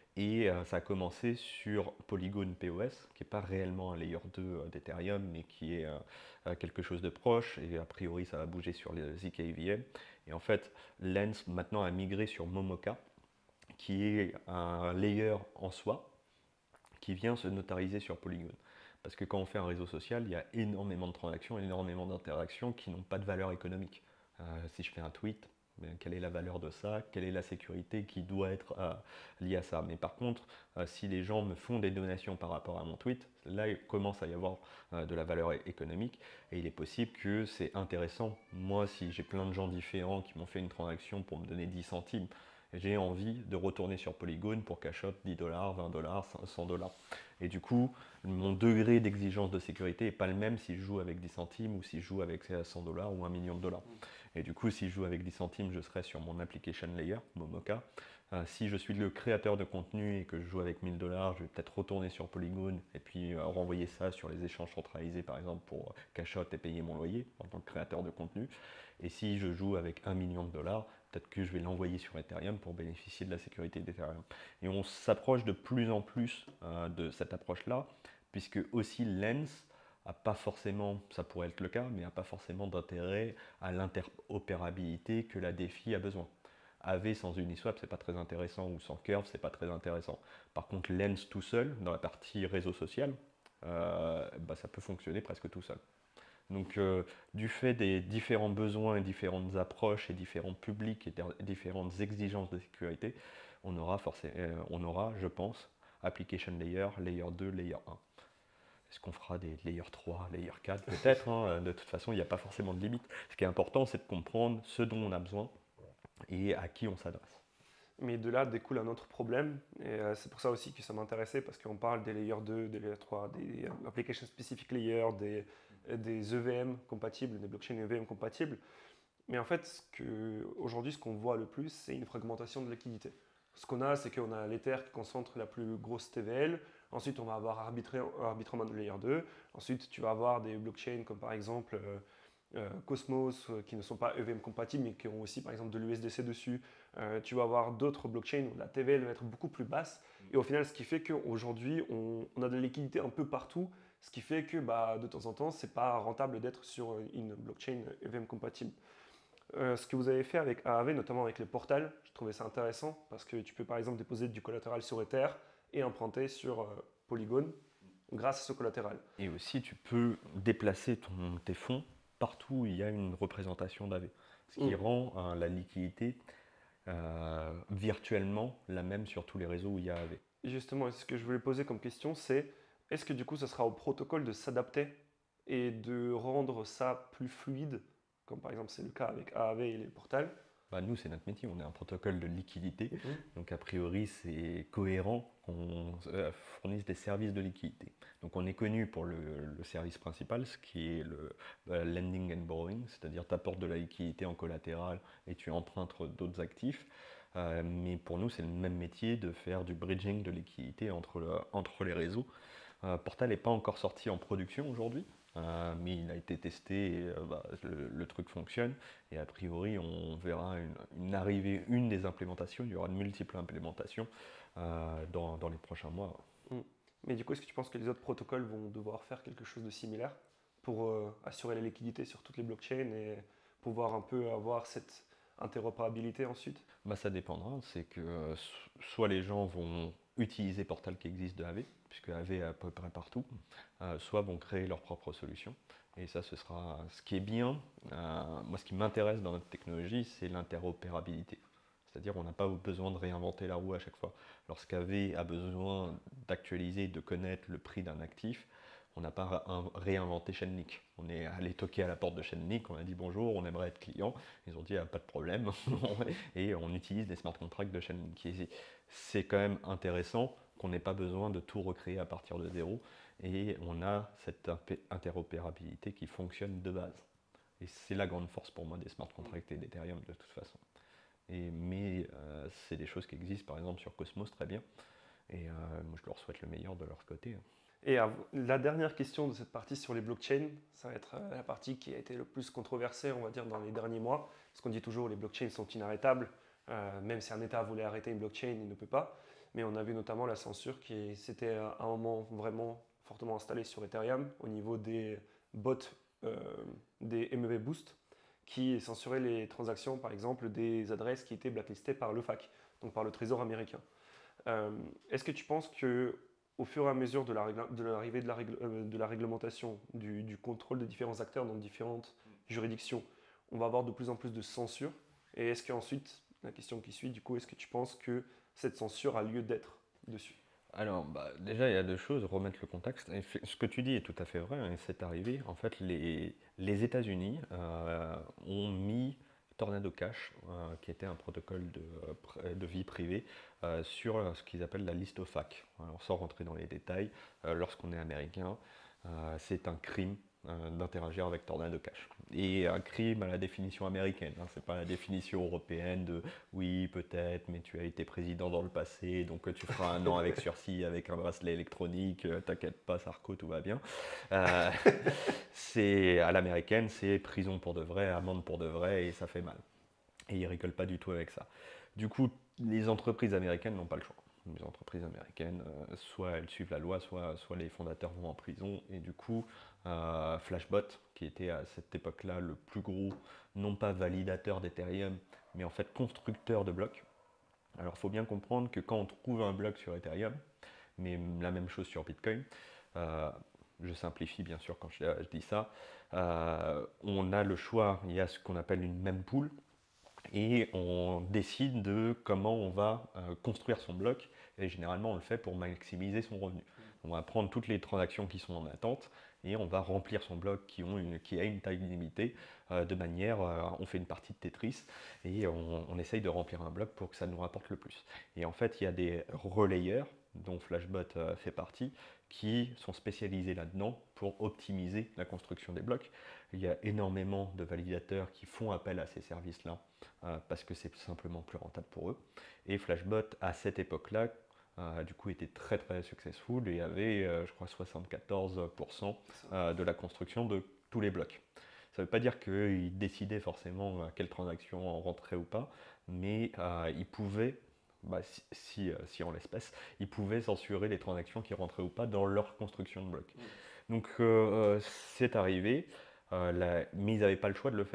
Et euh, ça a commencé sur Polygon P O S, qui n'est pas réellement un layer deux euh, d'Ethereum, mais qui est euh, quelque chose de proche. Et a priori, ça va bouger sur les Z K V M. Et en fait, Lens maintenant a migré sur Momoka, qui est un layer en soi, qui vient se notariser sur Polygon. Parce que quand on fait un réseau social, il y a énormément de transactions, énormément d'interactions qui n'ont pas de valeur économique. Euh, si je fais un tweet, quelle est la valeur de ça, quelle est la sécurité qui doit être euh, liée à ça. Mais par contre, euh, si les gens me font des donations par rapport à mon tweet, là il commence à y avoir euh, de la valeur économique et il est possible que c'est intéressant. Moi, si j'ai plein de gens différents qui m'ont fait une transaction pour me donner dix centimes, j'ai envie de retourner sur Polygon pour cash out dix dollars, vingt dollars, cent dollars. Et du coup, mon degré d'exigence de sécurité n'est pas le même si je joue avec dix centimes ou si je joue avec cent dollars ou un million de dollars. Et du coup, si je joue avec dix centimes, je serai sur mon application layer, Momoka. Euh, si je suis le créateur de contenu et que je joue avec mille dollars, je vais peut-être retourner sur Polygon et puis euh, renvoyer ça sur les échanges centralisés, par exemple, pour cash out et payer mon loyer en tant que créateur de contenu. Et si je joue avec un million de dollars, peut-être que je vais l'envoyer sur Ethereum pour bénéficier de la sécurité d'Ethereum. Et on s'approche de plus en plus euh, de cette approche-là, puisque aussi Lens a pas forcément, ça pourrait être le cas, mais n'a pas forcément d'intérêt à l'interopérabilité que la DeFi a besoin. A V sans Uniswap, c'est pas très intéressant, ou sans Curve, c'est pas très intéressant. Par contre, Lens tout seul, dans la partie réseau social, euh, bah, ça peut fonctionner presque tout seul. Donc, euh, du fait des différents besoins et différentes approches et différents publics et différentes exigences de sécurité, on aura, forcément, euh, on aura, je pense, application layer, layer deux, layer un. Est-ce qu'on fera des layer trois, layer quatre? Peut-être, hein. De toute façon, il n'y a pas forcément de limite. Ce qui est important, c'est de comprendre ce dont on a besoin et à qui on s'adresse. Mais de là découle un autre problème, et euh, c'est pour ça aussi que ça m'intéressait, parce qu'on parle des layer deux, des layer trois, des euh, application specific layers, des, des E V M compatibles, des blockchains E V M compatibles. Mais en fait, aujourd'hui, ce qu'on voit le plus, c'est une fragmentation de liquidité. Ce qu'on a, c'est qu'on a l'Ether qui concentre la plus grosse T V L. Ensuite, on va avoir Arbitrum en layer deux. Ensuite, tu vas avoir des blockchains comme par exemple euh, euh, Cosmos euh, qui ne sont pas E V M compatibles, mais qui ont aussi par exemple de l'U S D C dessus. Euh, tu vas avoir d'autres blockchains où la T V L va être beaucoup plus basse. Et au final, ce qui fait qu'aujourd'hui, on, on a de la liquidité un peu partout. Ce qui fait que bah, de temps en temps, ce n'est pas rentable d'être sur une blockchain E V M compatible. Euh, ce que vous avez fait avec A A V, notamment avec le portal, je trouvais ça intéressant parce que tu peux par exemple déposer du collatéral sur Ether et emprunter sur euh, Polygon grâce à ce collatéral. Et aussi, tu peux déplacer ton- tes fonds partout où il y a une représentation d'A V, ce qui Mm. rend euh, la liquidité euh, virtuellement la même sur tous les réseaux où il y a A V. Et justement, ce que je voulais poser comme question, c'est est-ce que du coup, ce sera au protocole de s'adapter et de rendre ça plus fluide, comme par exemple c'est le cas avec A A V et les portals. Bah, nous, c'est notre métier, on est un protocole de liquidité, Mhm. donc a priori, c'est cohérent qu'on euh, fournisse des services de liquidité. Donc on est connu pour le, le service principal, ce qui est le euh, lending and borrowing, c'est-à-dire tu apportes de la liquidité en collatéral et tu empruntes d'autres actifs. Euh, mais pour nous, c'est le même métier de faire du bridging de liquidité entre, le- entre les réseaux. Euh, Portal n'est pas encore sorti en production aujourd'hui, euh, mais il a été testé et euh, bah, le, le truc fonctionne. Et a priori, on verra une, une arrivée, une des implémentations, il y aura de multiples implémentations euh, dans, dans les prochains mois. Mm. Mais du coup, est-ce que tu penses que les autres protocoles vont devoir faire quelque chose de similaire pour euh, assurer la liquidité sur toutes les blockchains et pouvoir un peu avoir cette interopérabilité ensuite? Bah, ça dépendra, c'est que euh, so- soit les gens vont utiliser Portal qui existe de A V, puisque A V est à peu près partout, euh, soit vont créer leur propre solution. Et ça, ce sera ce qui est bien. Euh, moi, ce qui m'intéresse dans notre technologie, c'est l'interopérabilité. C'est-à-dire qu'on n'a pas besoin de réinventer la roue à chaque fois. Lorsqu'A V a besoin d'actualiser, de connaître le prix d'un actif, on n'a pas réinventé Chainlink. On est allé toquer à la porte de Chainlink, on a dit bonjour, on aimerait être client. Ils ont dit ah, pas de problème. Et on utilise des smart contracts de Chainlink. C'est quand même intéressant qu'on n'ait pas besoin de tout recréer à partir de zéro. Et on a cette interopérabilité qui fonctionne de base. Et c'est la grande force pour moi des smart contracts et d'Ethereum de toute façon. Et, mais euh, c'est des choses qui existent par exemple sur Cosmos très bien. Et euh, moi je leur souhaite le meilleur de leur côté. Et av- la dernière question de cette partie sur les blockchains, ça va être euh, la partie qui a été le plus controversée, on va dire, dans les derniers mois. Parce qu'on dit toujours les blockchains sont inarrêtables. Euh, même si un État voulait arrêter une blockchain, il ne peut pas. Mais on a vu notamment la censure qui s'était à un moment vraiment fortement installée sur Ethereum au niveau des bots, euh, des M E V Boost, qui censuraient les transactions, par exemple, des adresses qui étaient blacklistées par le F A C, donc par le Trésor américain. Euh, Est-ce que tu penses que au fur et à mesure de l'arrivée de, l'arrivée de, la règle- euh, de la réglementation, du, du contrôle de différents acteurs dans différentes juridictions, on va avoir de plus en plus de censure? Et est-ce qu'ensuite, la question qui suit, du coup, est-ce que tu penses que cette censure a lieu d'être dessus? Alors, bah, déjà, il y a deux choses, remettre le contexte. Et fait- ce que tu dis est tout à fait vrai, hein, et c'est arrivé. En fait, les, les États-Unis euh, ont mis Tornado Cash, euh, qui était un protocole de, euh, pr- de vie privée, euh, sur euh, ce qu'ils appellent la liste O F A C. Alors, sans rentrer dans les détails, euh, lorsqu'on est américain, euh, c'est un crime euh, d'interagir avec Tornado Cash. Et un crime à la définition américaine, hein, c'est pas la définition européenne de oui, peut-être, mais tu as été président dans le passé, donc euh, tu feras un an avec sursis, avec un bracelet électronique, euh, t'inquiète pas, Sarko, tout va bien. Euh, c'est à l'américaine, c'est prison pour de vrai, amende pour de vrai, et ça fait mal. Et ils rigolent pas du tout avec ça. Du coup, les entreprises américaines n'ont pas le choix. Les entreprises américaines, euh, soit elles suivent la loi, soit, soit les fondateurs vont en prison. Et du coup, euh, Flashbot, qui était à cette époque-là le plus gros, non pas validateur d'Ethereum, mais en fait constructeur de blocs. Alors il faut bien comprendre que quand on trouve un bloc sur Ethereum, mais la même chose sur Bitcoin, euh, je simplifie bien sûr quand je, je dis ça, euh, on a le choix, il y a ce qu'on appelle une mempool, et on décide de comment on va euh, construire son bloc. Et généralement, on le fait pour maximiser son revenu. On va prendre toutes les transactions qui sont en attente et on va remplir son bloc qui, ont une, qui a une taille limitée euh, de manière, euh, on fait une partie de Tetris et on, on essaye de remplir un bloc pour que ça nous rapporte le plus. Et en fait, il y a des relayeurs, dont Flashbot euh, fait partie, qui sont spécialisés là-dedans pour optimiser la construction des blocs. Il y a énormément de validateurs qui font appel à ces services-là euh, parce que c'est simplement plus rentable pour eux. Et Flashbot, à cette époque-là, euh, du coup, était très très successful et avait, euh, je crois, soixante-quatorze pour cent euh, de la construction de tous les blocs. Ça ne veut pas dire qu'ils décidaient forcément à quelle transaction rentrer ou pas, mais euh, ils pouvaient, bah, si, si, euh, si en l'espèce, ils pouvaient censurer les transactions qui rentraient ou pas dans leur construction de blocs. Donc euh, c'est arrivé, euh, la- mais ils n'avaient pas le choix de le faire.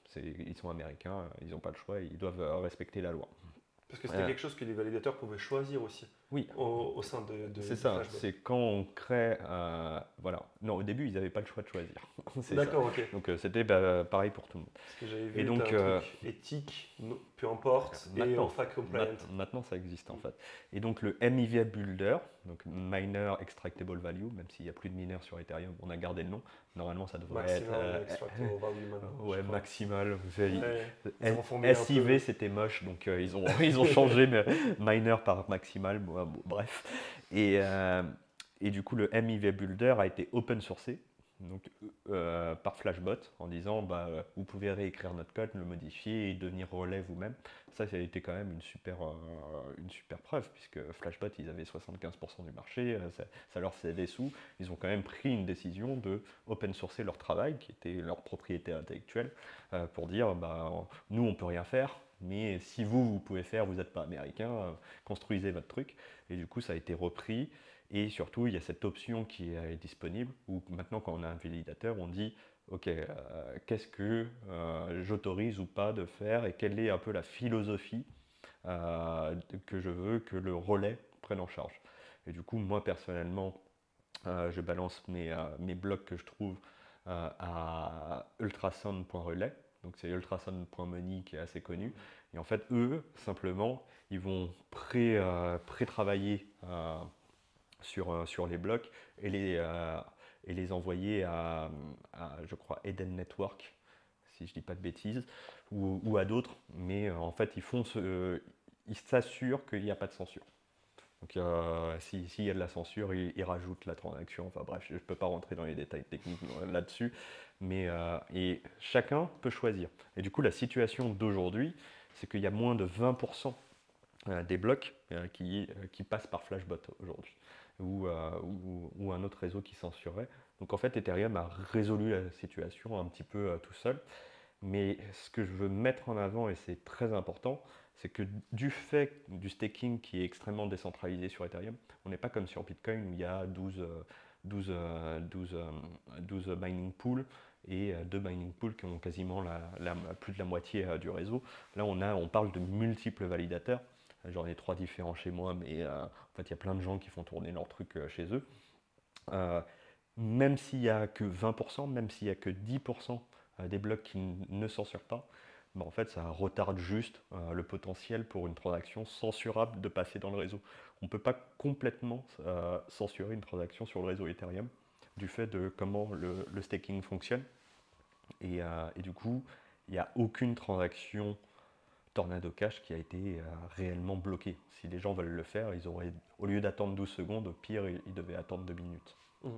Ils sont américains, ils n'ont pas le choix, ils doivent respecter la loi. Parce que c'était euh, quelque chose que les validateurs pouvaient choisir aussi. Oui. Au, au sein de, de C'est ça, c'est quand on crée. Euh, voilà. Non, au début, ils n'avaient pas le choix de choisir. D'accord, ok. Donc euh, c'était bah, pareil pour tout le monde. Parce que j'avais vu et donc, un euh, truc éthique, no, peu importe, et en fact compliant. Maintenant, ça existe en fait. Et donc le M I V Builder, donc Miner Extractable Value, même s'il n'y a plus de mineurs sur Ethereum, on a gardé le nom. Normalement, ça devrait Maximal être. Euh, Extractable Value maintenant. Ouais, maximal. Vous savez, ouais, S I V c'était moche, donc euh, ils, ont, ils ont changé mais, Miner par maximal. Bon, bon, bref. Et, euh, et du coup, le M I V Builder a été open sourcé. Donc, euh, par Flashbot en disant bah, vous pouvez réécrire notre code, le modifier et devenir relais vous-même. Ça, ça a été quand même une super, euh, une super preuve puisque Flashbot, ils avaient soixante-quinze pour cent du marché, ça, ça leur faisait des sous. Ils ont quand même pris une décision de open sourcer leur travail, qui était leur propriété intellectuelle, euh, pour dire bah, nous, on peut rien faire, mais si vous, vous pouvez faire, vous n'êtes pas américain, euh, construisez votre truc. Et du coup, ça a été repris. Et surtout, il y a cette option qui est disponible où maintenant, quand on a un validateur, on dit ok, euh, qu'est-ce que euh, j'autorise ou pas de faire et quelle est un peu la philosophie euh, que je veux que le relais prenne en charge. Et du coup, moi personnellement, euh, je balance mes, euh, mes blocs que je trouve euh, à ultrasound point relais. Donc c'est ultrasound point money qui est assez connu. Et en fait, eux, simplement, ils vont pré, euh, pré-travailler euh, sur, euh, sur les blocs et les, euh, et les envoyer à, à, je crois, Eden Network, si je dis pas de bêtises, ou, ou à d'autres. Mais euh, en fait, ils font ce, euh, ils s'assurent qu'il n'y a pas de censure. Donc euh, s'il si y a de la censure, ils, ils rajoutent la transaction. Enfin bref, je ne peux pas rentrer dans les détails techniques là-dessus. Mais euh, et chacun peut choisir. Et du coup, la situation d'aujourd'hui, c'est qu'il y a moins de vingt pour cent des blocs euh, qui, euh, qui passent par Flashbot aujourd'hui. Ou, euh, ou, ou un autre réseau qui censurerait. Donc en fait, Ethereum a résolu la situation un petit peu euh, tout seul. Mais ce que je veux mettre en avant, et c'est très important, c'est que du fait du staking qui est extrêmement décentralisé sur Ethereum, on n'est pas comme sur Bitcoin où il y a douze, douze, douze, douze mining pools et deux mining pools qui ont quasiment la, la, plus de la moitié du réseau. Là, on, a, on parle de multiples validateurs. J'en ai trois différents chez moi, mais euh, en fait, il y a plein de gens qui font tourner leurs trucs euh, chez eux. Euh, même s'il n'y a que vingt pour cent, même s'il n'y a que dix pour cent des blocs qui ne censurent pas, bah en fait, ça retarde juste euh, le potentiel pour une transaction censurable de passer dans le réseau. On ne peut pas complètement euh, censurer une transaction sur le réseau Ethereum du fait de comment le, le staking fonctionne. Et, euh, et du coup, il n'y a aucune transaction Tornado Cash qui a été euh, réellement bloqué. Si les gens veulent le faire, ils auraient, au lieu d'attendre douze secondes, au pire, ils, ils devaient attendre deux minutes. Mmh.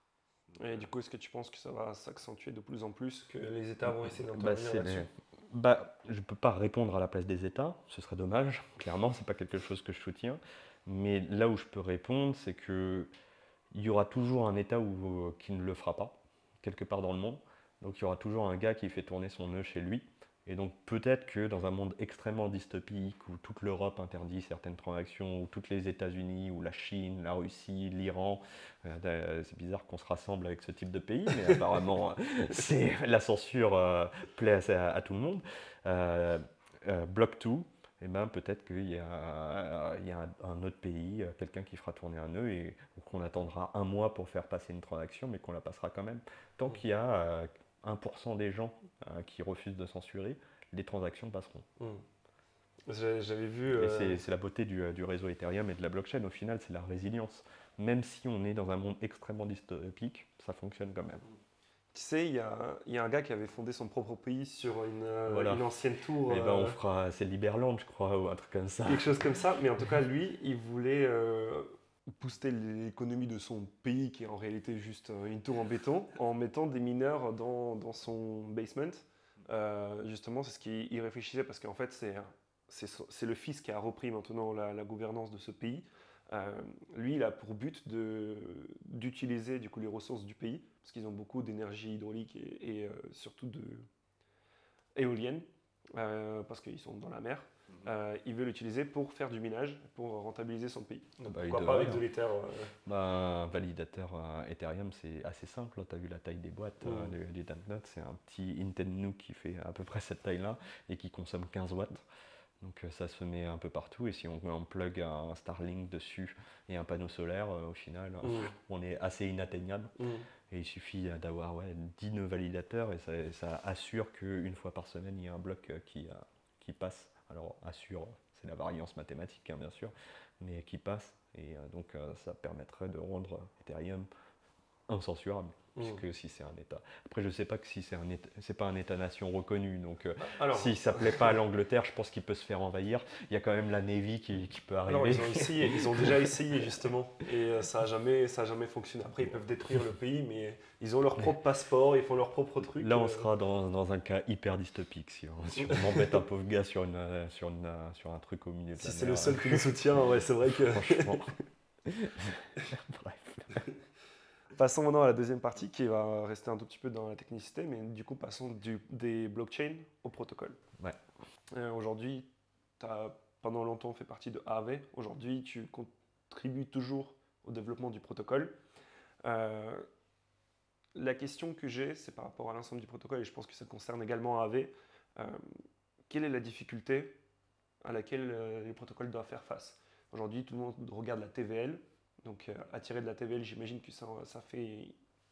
Et du coup, est-ce que tu penses que ça va s'accentuer de plus en plus, que les États vont essayer d'intervenir bah, là-dessus les... bah, Je ne peux pas répondre à la place des États, ce serait dommage, clairement, ce n'est pas quelque chose que je soutiens. Mais là où je peux répondre, c'est qu'il y aura toujours un État où, euh, qui ne le fera pas, quelque part dans le monde. Donc il y aura toujours un gars qui fait tourner son nœud chez lui. Et donc peut-être que dans un monde extrêmement dystopique où toute l'Europe interdit certaines transactions, ou toutes les États-Unis, ou la Chine, la Russie, l'Iran, euh, c'est bizarre qu'on se rassemble avec ce type de pays, mais apparemment c'est, la censure euh, plaît à, à tout le monde. Euh, euh, block tout, et ben peut-être qu'il y a, il y a un, un autre pays, quelqu'un qui fera tourner un nœud et qu'on attendra un mois pour faire passer une transaction, mais qu'on la passera quand même. Tant qu'il y a euh, un pour cent des gens euh, qui refusent de censurer, les transactions passeront. Mmh. J'avais vu. Euh... Et c'est, c'est la beauté du, du réseau Ethereum et de la blockchain. Au final, c'est la résilience. Même si on est dans un monde extrêmement dystopique, ça fonctionne quand même. Tu sais, il y a, y a un gars qui avait fondé son propre pays sur une, voilà. une ancienne tour. Et ben on fera, c'est Liberland, je crois, ou un truc comme ça. Quelque chose comme ça. Mais en tout cas, lui, il voulait euh, booster l'économie de son pays, qui est en réalité juste une tour en béton, en mettant des mineurs dans, dans son basement. Euh, justement, c'est ce qu'il réfléchissait parce qu'en fait, c'est, c'est, c'est le fils qui a repris maintenant la, la gouvernance de ce pays. Euh, lui, il a pour but de, d'utiliser du coup les ressources du pays, parce qu'ils ont beaucoup d'énergie hydraulique et, et euh, surtout de éolienne. euh, parce qu'ils sont dans la mer. Euh, il veut l'utiliser pour faire du minage, pour rentabiliser son pays. Donc, Bah, il pourquoi pas devrait, avec de hein. l'Ether euh, Bah, un validateur euh, Ethereum, c'est assez simple. Tu as vu la taille des boîtes, euh, Mm. les, les Dampnuts, c'est un petit Intel Nuke qui fait à peu près cette taille-là et qui consomme quinze watts. Donc euh, ça se met un peu partout. Et si on, on plug un Starlink dessus et un panneau solaire, euh, au final, Mm. on est assez inatteignable. Mm. Et il suffit euh, d'avoir ouais, dix nœuds validateurs et ça, ça assure qu'une fois par semaine, il y a un bloc euh, qui, euh, qui passe. Alors assure, c'est la variance mathématique hein, bien sûr, mais qui passe. Et euh, donc euh, ça permettrait de rendre Ethereum incensurable, Mm. puisque si c'est un État. Après, je sais pas que si c'est un État, c'est pas un État-nation reconnu, donc euh, Alors, si ça plaît pas à l'Angleterre, je pense qu'il peut se faire envahir. Il y a quand même la Navy qui, qui peut alors arriver. ils ont essayé, ils ont déjà essayé justement, et euh, ça a jamais, ça a jamais fonctionné. Après, ils peuvent détruire le pays, mais ils ont leur propre passeport, ils font leur propre truc. Là, on euh. sera dans, dans un cas hyper dystopique si on, si on embête un pauvre gars sur, une, euh, sur, une, euh, sur un truc au milieu de Si la c'est mer. le seul qui nous soutient, ouais, c'est vrai que. Franchement. Bref. Passons maintenant à la deuxième partie qui va rester un tout petit peu dans la technicité, mais du coup, passons du, des blockchains au protocole. Ouais. Euh, Aujourd'hui, tu as pendant longtemps fait partie de A A V. Aujourd'hui, tu contribues toujours au développement du protocole. Euh, la question que j'ai, c'est par rapport à l'ensemble du protocole, et je pense que ça concerne également A A V. Euh, quelle est la difficulté à laquelle euh, les protocoles doivent faire face? Aujourd'hui, tout le monde regarde la T V L. Donc, euh, attirer de la T V L, j'imagine que ça, ça fait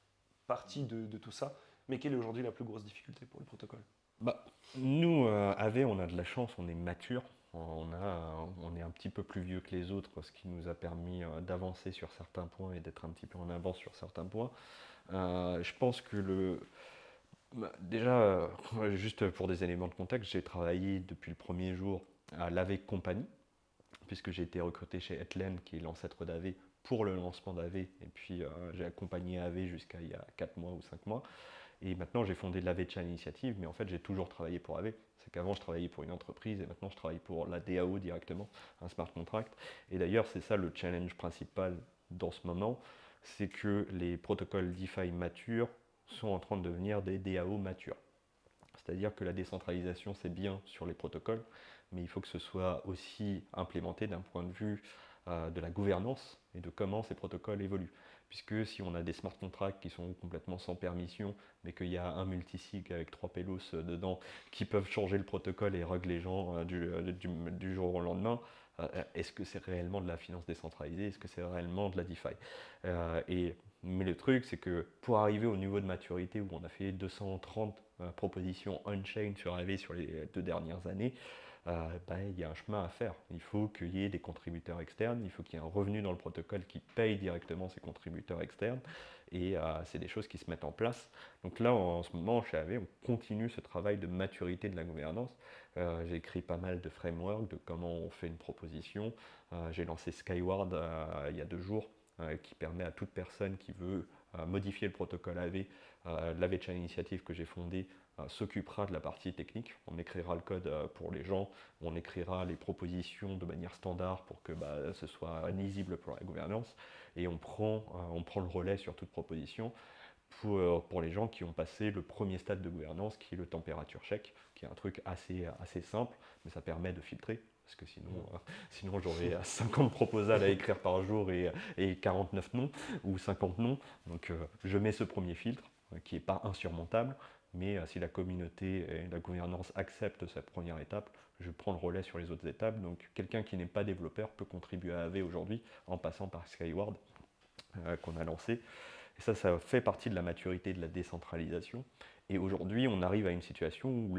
partie de, de tout ça. Mais quelle est aujourd'hui la plus grosse difficulté pour le protocole? Bah, nous, euh, A V, on a de la chance, on est mature. On, a, on est un petit peu plus vieux que les autres, ce qui nous a permis euh, d'avancer sur certains points et d'être un petit peu en avance sur certains points. Euh, je pense que le. Bah, déjà, euh, juste pour des éléments de contexte, j'ai travaillé depuis le premier jour à l'A V Company, puisque j'ai été recruté chez Etlen, qui est l'ancêtre d'A V, pour le lancement d'A V. Et puis euh, j'ai accompagné A V jusqu'à il y a quatre mois ou cinq mois. Et maintenant j'ai fondé l'A V Chain Initiative, mais en fait j'ai toujours travaillé pour A V. C'est qu'avant je travaillais pour une entreprise et maintenant je travaille pour la D A O directement, un smart contract. Et d'ailleurs c'est ça le challenge principal dans ce moment, c'est que les protocoles DeFi matures sont en train de devenir des D A O matures. C'est-à-dire que la décentralisation, c'est bien sur les protocoles, mais il faut que ce soit aussi implémenté d'un point de vue euh, de la gouvernance et de comment ces protocoles évoluent. Puisque si on a des smart contracts qui sont complètement sans permission, mais qu'il y a un multisig avec trois pelos dedans qui peuvent changer le protocole et rug les gens euh, du, du, du jour au lendemain, euh, est-ce que c'est réellement de la finance décentralisée? Est-ce que c'est réellement de la DeFi? euh, et, Mais le truc, c'est que pour arriver au niveau de maturité où on a fait deux cent trente euh, propositions on-chain sur A V sur les deux dernières années, euh, bah, il y a un chemin à faire. Il faut qu'il y ait des contributeurs externes, il faut qu'il y ait un revenu dans le protocole qui paye directement ces contributeurs externes, et euh, c'est des choses qui se mettent en place. Donc là, en, en ce moment, chez A V, on continue ce travail de maturité de la gouvernance. Euh, j'ai écrit pas mal de frameworks de comment on fait une proposition. Euh, j'ai lancé Skyward euh, il y a deux jours, euh, qui permet à toute personne qui veut euh, modifier le protocole A V, euh, l'A V Chain Initiative que j'ai fondée, euh, s'occupera de la partie technique. On écrira le code euh, pour les gens, on écrira les propositions de manière standard pour que bah, ce soit lisible pour la gouvernance, et on prend, euh, on prend le relais sur toute proposition pour, euh, pour les gens qui ont passé le premier stade de gouvernance, qui est le température check, qui est un truc assez, assez simple, mais ça permet de filtrer. Parce que sinon, euh, sinon j'aurais cinquante proposals à écrire par jour et, et quarante-neuf noms, ou cinquante noms. Donc euh, je mets ce premier filtre, euh, qui n'est pas insurmontable, mais euh, si la communauté et la gouvernance acceptent cette première étape, je prends le relais sur les autres étapes. Donc quelqu'un qui n'est pas développeur peut contribuer à A V aujourd'hui en passant par Skyward, euh, qu'on a lancé. Et ça, ça fait partie de la maturité de la décentralisation. Et aujourd'hui, on arrive à une situation où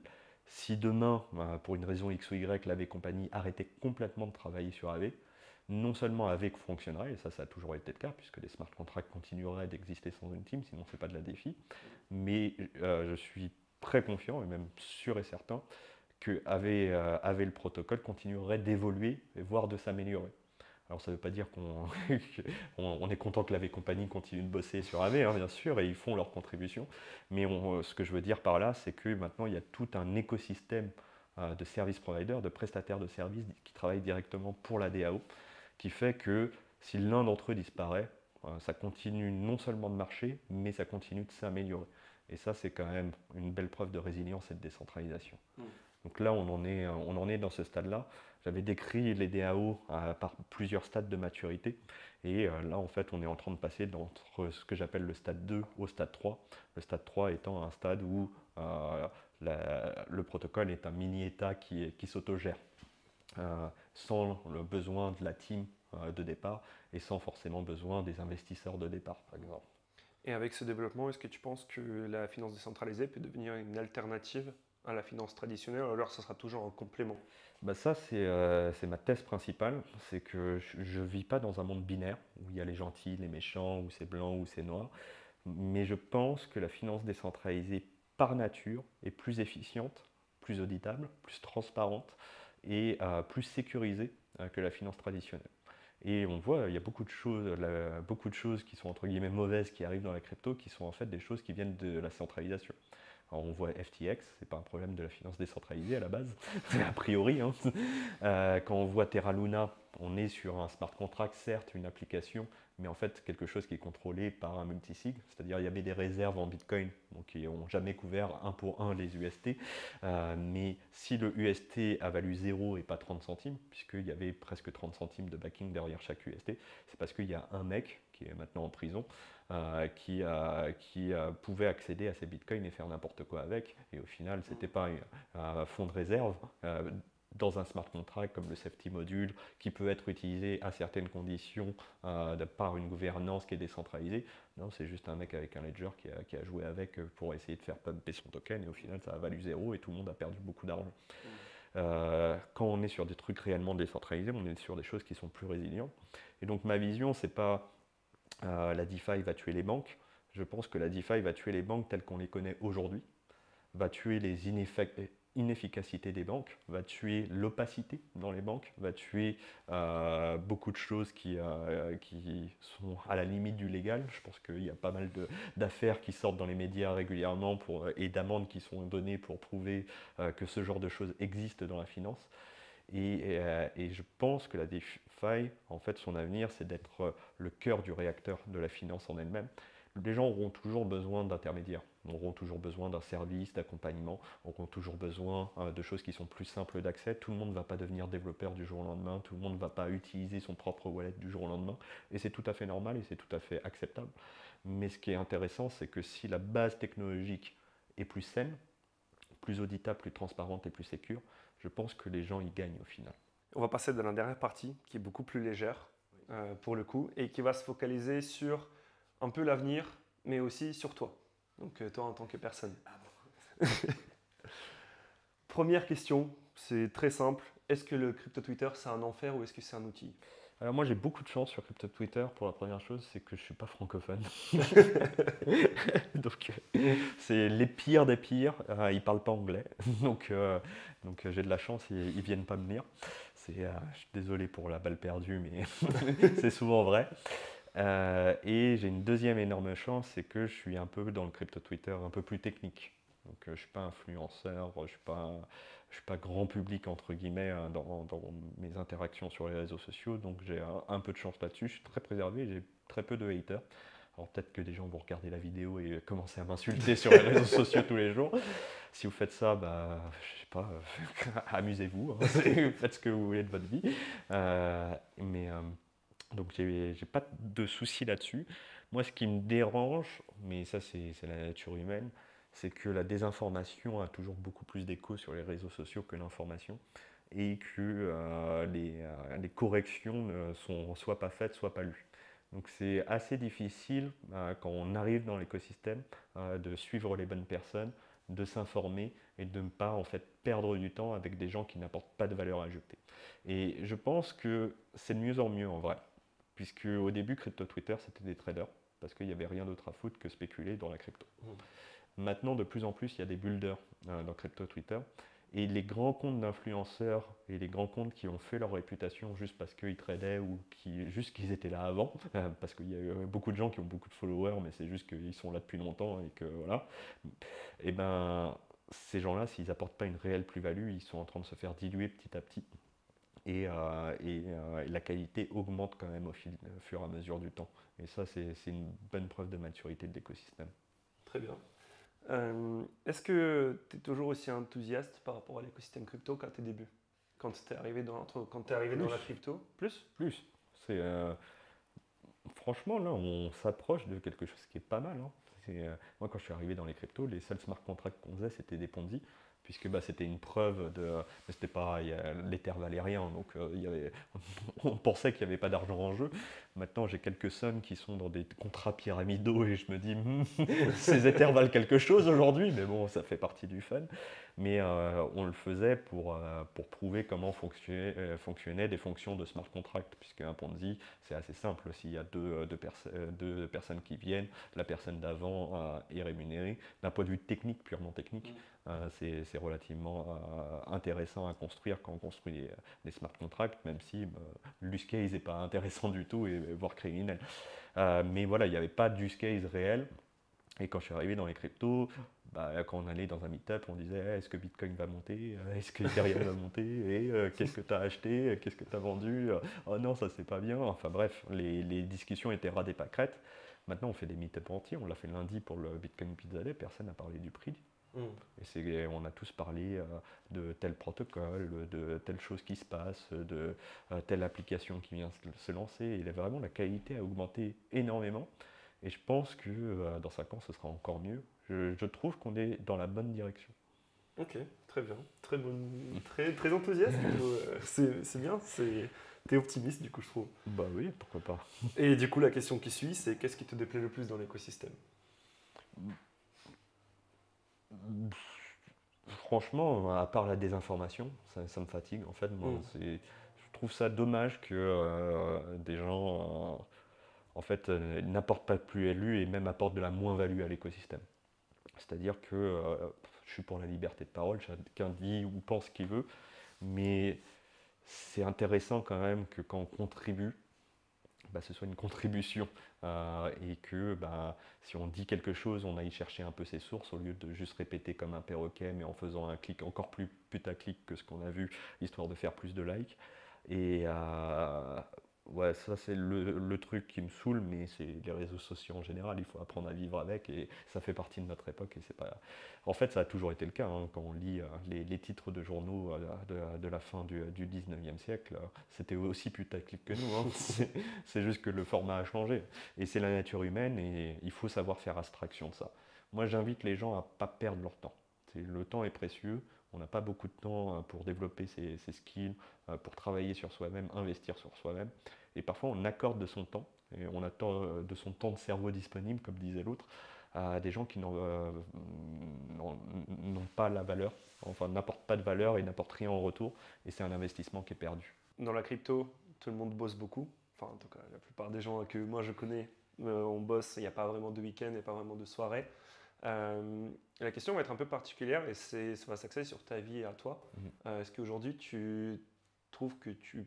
si demain, pour une raison X ou Y, l'A V Company arrêtait complètement de travailler sur A V, non seulement A V fonctionnerait, et ça, ça a toujours été le cas, puisque les smart contracts continueraient d'exister sans une team, sinon c'est pas de la défi, mais euh, je suis très confiant, et même sûr et certain, que A V, euh, A V le protocole continuerait d'évoluer, et voire de s'améliorer. Alors ça ne veut pas dire qu'on on est content que l'A V Company continue de bosser sur A V, hein, bien sûr, et ils font leur contribution. Mais on, ce que je veux dire par là, c'est que maintenant, il y a tout un écosystème euh, de service providers, de prestataires de services qui travaillent directement pour la D A O, qui fait que si l'un d'entre eux disparaît, euh, ça continue non seulement de marcher, mais ça continue de s'améliorer. Et ça, c'est quand même une belle preuve de résilience et de décentralisation. Mmh. Donc là, on en est, on en est dans ce stade-là. J'avais décrit les D A O à, par plusieurs stades de maturité. Et euh, là, en fait, on est en train de passer d'entre ce que j'appelle le stade deux au stade trois. Le stade trois étant un stade où euh, la- le protocole est un mini-État qui, qui s'autogère, euh, sans le besoin de la team euh, de départ et sans forcément besoin des investisseurs de départ, par exemple. Et avec ce développement, est-ce que tu penses que la finance décentralisée peut devenir une alternative à la finance traditionnelle, ou alors ça sera toujours un complément? Bah ça, c'est euh, c'est ma thèse principale, c'est que je ne vis pas dans un monde binaire où il y a les gentils, les méchants, où c'est blanc, où c'est noir, mais je pense que la finance décentralisée par nature est plus efficiente, plus auditable, plus transparente et euh, plus sécurisée euh, que la finance traditionnelle. Et on voit, il y a beaucoup de choses, la- beaucoup de choses qui sont entre guillemets mauvaises qui arrivent dans la crypto, qui sont en fait des choses qui viennent de la centralisation. Alors on voit F T X, c'est pas un problème de la finance décentralisée à la base, a priori. Hein. Euh, quand on voit Terra Luna, on est sur un smart contract, certes, une application, mais en fait quelque chose qui est contrôlé par un multisig, c'est-à-dire il y avait des réserves en Bitcoin, donc qui n'ont jamais couvert un pour un les U S T, euh, mais si le U S T a valu zéro et pas trente centimes, puisqu'il y avait presque trente centimes de backing derrière chaque U S T, c'est parce qu'il y a un mec qui est maintenant en prison, euh, qui, a, qui a, pouvait accéder à ces bitcoins et faire n'importe quoi avec. Et au final, ce n'était pas un, un fonds de réserve. Euh, dans un smart contract comme le safety module qui peut être utilisé à certaines conditions euh, de par une gouvernance qui est décentralisée. Non, c'est juste un mec avec un ledger qui a, qui a joué avec pour essayer de faire pumper son token et au final ça a valu zéro et tout le monde a perdu beaucoup d'argent. Mmh. Euh, quand on est sur des trucs réellement décentralisés, on est sur des choses qui sont plus résilientes. Et donc ma vision, c'est pas euh, la DeFi va tuer les banques. Je pense que la DeFi va tuer les banques telles qu'on les connaît aujourd'hui, va tuer les inefficacités des banques, va tuer l'opacité dans les banques, va tuer euh, beaucoup de choses qui, euh, qui sont à la limite du légal. Je pense qu'il y a pas mal d'affaires qui sortent dans les médias régulièrement pour, et d'amendes qui sont données pour prouver euh, que ce genre de choses existe dans la finance. Et, euh, et, je pense que la DeFi, en fait, son avenir, c'est d'être le cœur du réacteur de la finance en elle-même. Les gens auront toujours besoin d'intermédiaires, auront toujours besoin d'un service, d'accompagnement, auront toujours besoin euh, de choses qui sont plus simples d'accès. Tout le monde ne va pas devenir développeur du jour au lendemain, tout le monde ne va pas utiliser son propre wallet du jour au lendemain. Et c'est tout à fait normal et c'est tout à fait acceptable. Mais ce qui est intéressant, c'est que si la base technologique est plus saine, plus auditable, plus transparente et plus sécure, je pense que les gens y gagnent au final. On va passer dans la dernière partie qui est beaucoup plus légère euh, pour le coup et qui va se focaliser sur un peu l'avenir, mais aussi sur toi. Donc euh, toi en tant que personne. Ah bon. Première question, c'est très simple. Est-ce que le crypto Twitter c'est un enfer ou est-ce que c'est un outil? Alors moi j'ai beaucoup de chance sur Crypto Twitter pour la première chose, c'est que je suis pas francophone. Donc c'est les pires des pires, euh, ils parlent pas anglais. Donc, euh, donc j'ai de la chance, ils, ils viennent pas me lire. C'est, euh, je suis désolé pour la balle perdue, mais c'est souvent vrai. Euh, et j'ai une deuxième énorme chance, c'est que je suis un peu dans le Crypto Twitter un peu plus technique. Donc euh, je ne suis pas influenceur, je ne suis, je suis pas grand public entre guillemets hein, dans, dans, mes interactions sur les réseaux sociaux, donc j'ai un, un, peu de chance là-dessus. Je suis très préservé, j'ai très peu de haters. Alors peut-être que des gens vont regarder la vidéo et commencer à m'insulter sur les réseaux sociaux tous les jours. Si vous faites ça, bah, je sais pas, euh, amusez-vous, hein, faites ce que vous voulez de votre vie. Euh, mais euh, donc j'ai pas de soucis là-dessus. Moi, ce qui me dérange, mais ça c'est la nature humaine, c'est que la désinformation a toujours beaucoup plus d'écho sur les réseaux sociaux que l'information et que euh, les, euh, les, corrections ne sont soit pas faites, soit pas lues. Donc c'est assez difficile euh, quand on arrive dans l'écosystème euh, de suivre les bonnes personnes, de s'informer et de ne pas en fait perdre du temps avec des gens qui n'apportent pas de valeur ajoutée. Et je pense que c'est de mieux en mieux en vrai, puisque au début crypto Twitter c'était des traders parce qu'il n'y avait rien d'autre à foutre que spéculer dans la crypto. Mmh. Maintenant, de plus en plus, il y a des builders euh, dans crypto Twitter. Et les grands comptes d'influenceurs et les grands comptes qui ont fait leur réputation juste parce qu'ils tradaient ou qui, juste qu'ils étaient là avant, euh, parce qu'il y a eu beaucoup de gens qui ont beaucoup de followers, mais c'est juste qu'ils sont là depuis longtemps et que voilà. Et ben, ces gens-là, s'ils n'apportent pas une réelle plus-value, ils sont en train de se faire diluer petit à petit. Et, euh, et, euh, et la qualité augmente quand même au, fil, au fur et à mesure du temps. Et ça, c'est une bonne preuve de maturité de l'écosystème. Très bien. Euh, Est-ce que tu es toujours aussi enthousiaste par rapport à l'écosystème crypto qu'à tes débuts? Quand tu es arrivé dans, entre- quand t'es arrivé dans la Plus, crypto? Plus? plus. C'est, euh, franchement, là, on s'approche de quelque chose qui est pas mal, hein. C'est, euh, moi, quand je suis arrivé dans les cryptos, les seuls smart contracts qu'on faisait, c'était des Ponzi, puisque bah, c'était une preuve de. Mais c'était pas. il y a- L'Ether valait rien, donc euh, il y avait, on pensait qu'il n'y avait pas d'argent en jeu. Maintenant, j'ai quelques sommes qui sont dans des contrats pyramidaux et je me dis, Hmm, ces Ethers valent quelque chose aujourd'hui, mais bon, ça fait partie du fun. Mais euh, on le faisait pour, euh, pour prouver comment fonctionnait, euh, fonctionnaient des fonctions de smart contract, puisque un Ponzi, c'est assez simple. S'il y a deux, euh, deux, perso- euh, deux personnes qui viennent, la personne d'avant euh, est rémunérée. D'un point de vue technique, purement technique, euh, c'est c'est relativement euh, intéressant à construire quand on construit des, des smart contracts, même si euh, l'use case n'est pas intéressant du tout, et voire criminel. Euh, mais voilà, il n'y avait pas d'use case réel. Et quand je suis arrivé dans les cryptos, bah, quand on allait dans un meet-up, on disait Eh, est-ce que Bitcoin va monter Euh, Est-ce que Ethereum va monter Et euh, qu'est-ce que tu as acheté Qu'est-ce que tu as vendu Euh, Oh non, ça c'est pas bien. Enfin bref, les, les discussions étaient ras des pâquerettes. Maintenant, on fait des meet-up entiers. On l'a fait lundi pour le Bitcoin Pizza Day. Personne n'a parlé du prix. Mm. Et c'est, on a tous parlé euh, de tel protocole, de telle chose qui se passe, de euh, telle application qui vient se, se lancer. Et vraiment, la qualité a augmenté énormément. Et je pense que euh, dans cinq ans, ce sera encore mieux. Je, je trouve qu'on est dans la bonne direction. Ok, très bien. Très, bonne, très, très enthousiaste. Du coup, euh, c'est c'est bien. C'est, t'es optimiste, du coup, je trouve. Bah oui, pourquoi pas. Et du coup, la question qui suit, c'est qu'est-ce qui te déplaît le plus dans l'écosystème? Franchement, à part la désinformation, ça, ça me fatigue. En fait, moi, Mm. c'est, je trouve ça dommage que euh, des gens, euh, en fait, euh, n'apportent pas de plus-value et même apportent de la moins-value à l'écosystème. C'est-à-dire que euh, je suis pour la liberté de parole, chacun dit ou pense ce qu'il veut, mais c'est intéressant quand même que quand on contribue, bah, ce soit une contribution euh, et que bah, si on dit quelque chose, on aille chercher un peu ses sources au lieu de juste répéter comme un perroquet, mais en faisant un clic encore plus putaclic que ce qu'on a vu, histoire de faire plus de likes. Et euh, ouais, ça c'est le, le truc qui me saoule, mais c'est les réseaux sociaux en général, il faut apprendre à vivre avec et ça fait partie de notre époque et c'est pas. En fait, ça a toujours été le cas hein, quand on lit euh, les, les titres de journaux euh, de, de la fin du, du dix-neuvième siècle, euh, c'était aussi putaclic que nous. Hein. C'est c'est juste que le format a changé et c'est la nature humaine et il faut savoir faire abstraction de ça. Moi, j'invite les gens à pas perdre leur temps. C'est- Le temps est précieux. On n'a pas beaucoup de temps euh, pour développer ses, ses skills, euh, pour travailler sur soi-même, investir sur soi-même. Et parfois, on accorde de son temps, et on attend euh, de son temps de cerveau disponible, comme disait l'autre, à des gens qui n'ont euh, n'ont- n'ont pas la valeur, enfin n'apportent pas de valeur et n'apportent rien en retour. Et c'est un investissement qui est perdu. Dans la crypto, tout le monde bosse beaucoup. Enfin, en tout cas, la plupart des gens que moi je connais, euh, on bosse, il n'y a pas vraiment de week-end, il n'y a pas vraiment de soirée. Euh, la question va être un peu particulière et c'est, ça va s'axer sur ta vie et à toi. Mhm. Euh, est-ce qu'aujourd'hui tu trouves que tu,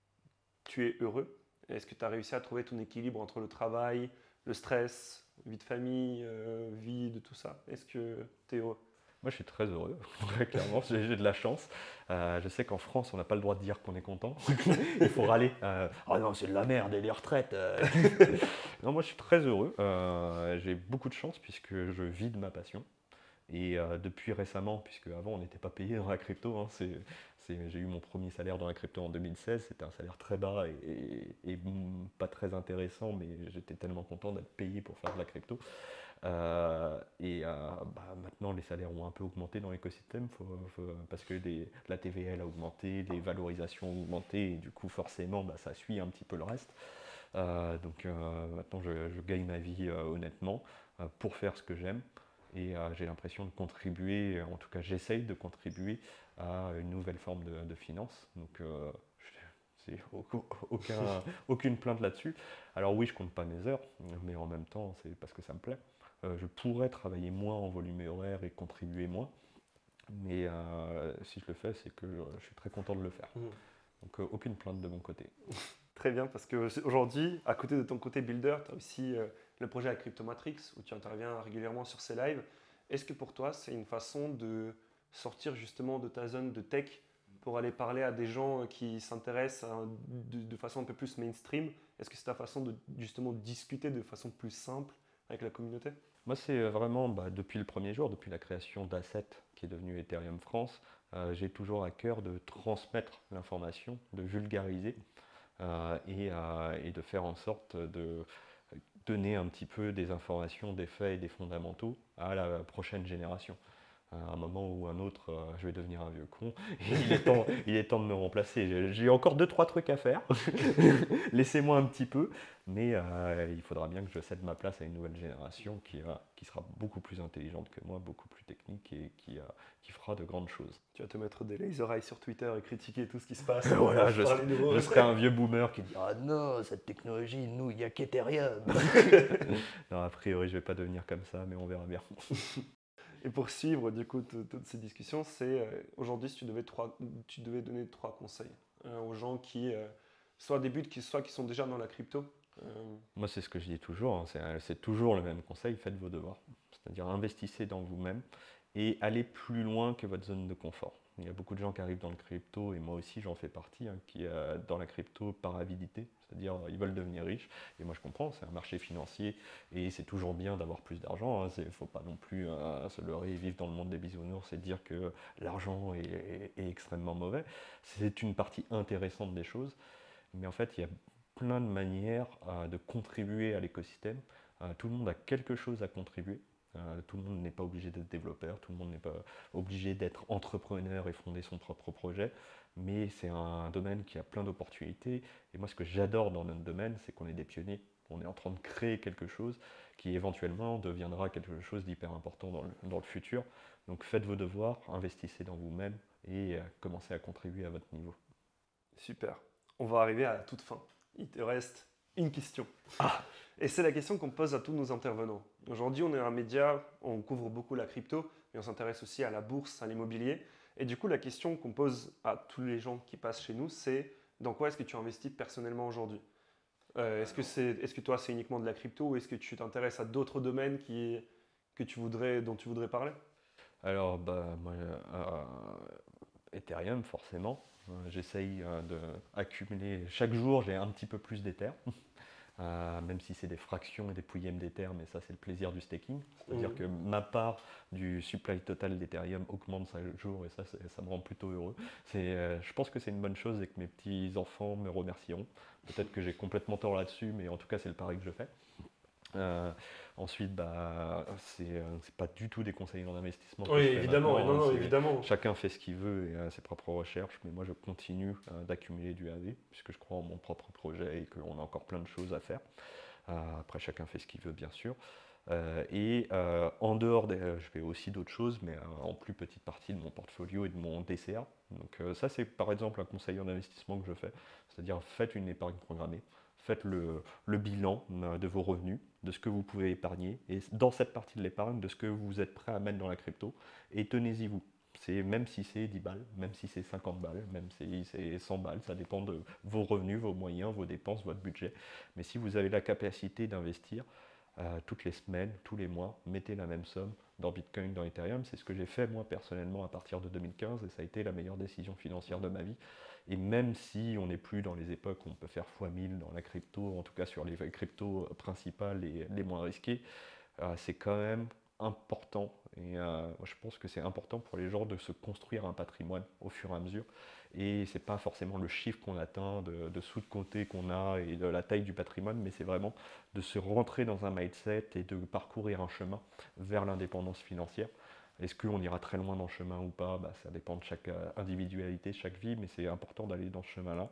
tu es heureux? Est-ce que tu as réussi à trouver ton équilibre entre le travail, le stress, vie de famille, euh, vie de tout ça? Est-ce que tu es heureux? Moi, je suis très heureux, très clairement, j'ai j'ai de la chance. Euh, je sais qu'en France, on n'a pas le droit de dire qu'on est content. Il faut râler. Euh, Ah non, c'est de la merde et les retraites. euh. Non, moi, je suis très heureux. Euh, j'ai beaucoup de chance puisque je vis de ma passion. Et euh, depuis récemment, puisque avant on n'était pas payé dans la crypto, hein, c'est, c'est- j'ai eu mon premier salaire dans la crypto en deux mille seize, c'était un salaire très bas et, et- et, mm, pas très intéressant, mais j'étais tellement content d'être payé pour faire de la crypto. Euh, et euh, bah, maintenant les salaires ont un peu augmenté dans l'écosystème faut- faut- parce que les- la T V L a augmenté, les valorisations ont augmenté et du coup forcément bah, ça suit un petit peu le reste. Euh, donc euh, maintenant je, je gagne ma vie euh, honnêtement euh, pour faire ce que j'aime et euh, j'ai l'impression de contribuer, en tout cas j'essaye de contribuer à une nouvelle forme de, de finance. Donc euh, je- c'est aucun, aucun- aucune plainte là-dessus. Alors oui, je compte pas mes heures, mais en même temps c'est parce que ça me plaît. Euh, je pourrais travailler moins en volume horaire et contribuer moins, mais euh, si je le fais, c'est que je, je suis très content de le faire. Mhm. Donc euh, aucune plainte de mon côté. Très bien, parce qu'aujourd'hui, à côté de ton côté builder, tu as aussi euh, le projet à Cryptomatrix où tu interviens régulièrement sur ces lives. Est-ce que pour toi, c'est une façon de sortir justement de ta zone de tech pour aller parler à des gens qui s'intéressent à- de, de façon un peu plus mainstream? Est-ce que c'est ta façon de justement discuter de façon plus simple avec la communauté? Moi, c'est vraiment bah, depuis le premier jour, depuis la création d'Asset, qui est devenu Ethereum France, euh, j'ai toujours à cœur de transmettre l'information, de vulgariser euh, et, euh, et de faire en sorte de donner un petit peu des informations, des faits et des fondamentaux à la prochaine génération. À un moment ou un autre, euh, je vais devenir un vieux con et il est temps, il est temps de me remplacer. J'ai j'ai encore deux, trois trucs à faire. Laissez-moi un petit peu, mais euh, il faudra bien que je cède ma place à une nouvelle génération qui, va- qui sera beaucoup plus intelligente que moi, beaucoup plus technique et qui, euh, qui fera de grandes choses. Tu vas te mettre des laser eyes sur Twitter et critiquer tout ce qui se passe Voilà, je, par les nouveaux. je serai un vieux boomer qui dira: ah non, cette technologie, nous, il n'y a qu'Ethereum. Non, a priori, je vais pas devenir comme ça, mais on verra bien. Et pour suivre du coup t- toutes ces discussions, c'est euh, aujourd'hui si tu devais, trois, tu devais donner trois conseils euh, aux gens qui euh, soit débutent, qui, soit qui sont déjà dans la crypto. euh, Moi, c'est ce que je dis toujours, hein, c'est c'est toujours le même conseil: faites vos devoirs. C'est-à-dire investissez dans vous-même et allez plus loin que votre zone de confort. Il y a beaucoup de gens qui arrivent dans le crypto, et moi aussi j'en fais partie, hein, qui euh, dans la crypto par avidité, c'est-à-dire euh, ils veulent devenir riches. Et moi je comprends, c'est un marché financier et c'est toujours bien d'avoir plus d'argent. Il ne faut pas non plus euh, se leurrer et vivre dans le monde des bisounours et dire que l'argent est, est- est extrêmement mauvais. C'est une partie intéressante des choses, mais en fait il y a plein de manières euh, de contribuer à l'écosystème. Euh, tout le monde a quelque chose à contribuer. Euh, tout le monde n'est pas obligé d'être développeur, tout le monde n'est pas obligé d'être entrepreneur et fonder son propre projet, mais c'est un domaine qui a plein d'opportunités. Et moi, ce que j'adore dans notre domaine, c'est qu'on est des pionniers. On est en train de créer quelque chose qui éventuellement deviendra quelque chose d'hyper important dans le, dans le futur. Donc faites vos devoirs, investissez dans vous-même et euh, commencez à contribuer à votre niveau. Super. On va arriver à la toute fin. Il te reste une question. Ah, Et c'est la question qu'on pose à tous nos intervenants. Aujourd'hui, on est un média, on couvre beaucoup la crypto, mais on s'intéresse aussi à la bourse, à l'immobilier. Et du coup, la question qu'on pose à tous les gens qui passent chez nous, c'est dans quoi est-ce que tu investis personnellement aujourd'hui? Euh, est-ce que c'est, est-ce que toi, c'est uniquement de la crypto ou est-ce que tu t'intéresses à d'autres domaines qui, que tu voudrais, dont tu voudrais parler? alors, bah, moi, euh, Ethereum, forcément. Euh, J'essaye euh, d'accumuler. Chaque jour, j'ai un petit peu plus d'Ether. Euh, même si c'est des fractions et des pouillèmes d'Ether, mais ça, c'est le plaisir du staking. C'est-à-dire Mhm. que ma part du supply total d'Ethereum augmente chaque jour, et ça, ça me rend plutôt heureux. Euh, je pense que c'est une bonne chose et que mes petits-enfants me remercieront. Peut-être que j'ai complètement tort là-dessus, mais en tout cas, c'est le pari que je fais. Euh, ensuite, bah, c'est euh, c'est pas du tout des conseils en investissement que Oui, je fais évidemment, et maintenant, non, hein, non, c'est- évidemment. chacun fait ce qu'il veut et a ses propres recherches, mais moi je continue euh, d'accumuler du A D puisque je crois en mon propre projet et qu'on a encore plein de choses à faire. Euh, après, chacun fait ce qu'il veut, bien sûr. Euh, et euh, en dehors, des, euh, je fais aussi d'autres choses, mais euh, en plus petite partie de mon portfolio et de mon D C A. Donc euh, ça, c'est par exemple un conseil en investissement que je fais, c'est-à-dire faites une épargne programmée, faites le, le bilan euh, de vos revenus, de ce que vous pouvez épargner, et dans cette partie de l'épargne, de ce que vous êtes prêt à mettre dans la crypto, et tenez-y vous. C'est même si c'est dix balles, même si c'est cinquante balles, même si c'est cent balles, ça dépend de vos revenus, vos moyens, vos dépenses, votre budget. Mais si vous avez la capacité d'investir euh, toutes les semaines, tous les mois, mettez la même somme dans Bitcoin, dans Ethereum. C'est ce que j'ai fait moi personnellement à partir de deux mille quinze et ça a été la meilleure décision financière de ma vie. Et même si on n'est plus dans les époques où on peut faire fois mille dans la crypto, en tout cas sur les cryptos principales et les moins risquées, euh, c'est quand même important. Et euh, je pense que c'est important pour les gens de se construire un patrimoine au fur et à mesure. Et c'est pas forcément le chiffre qu'on atteint, de, de sous de côté qu'on a et de la taille du patrimoine, mais c'est vraiment de se rentrer dans un mindset et de parcourir un chemin vers l'indépendance financière. Est-ce qu'on ira très loin dans le chemin ou pas? Bah, ça dépend de chaque euh, individualité, chaque vie, mais c'est important d'aller dans ce chemin-là.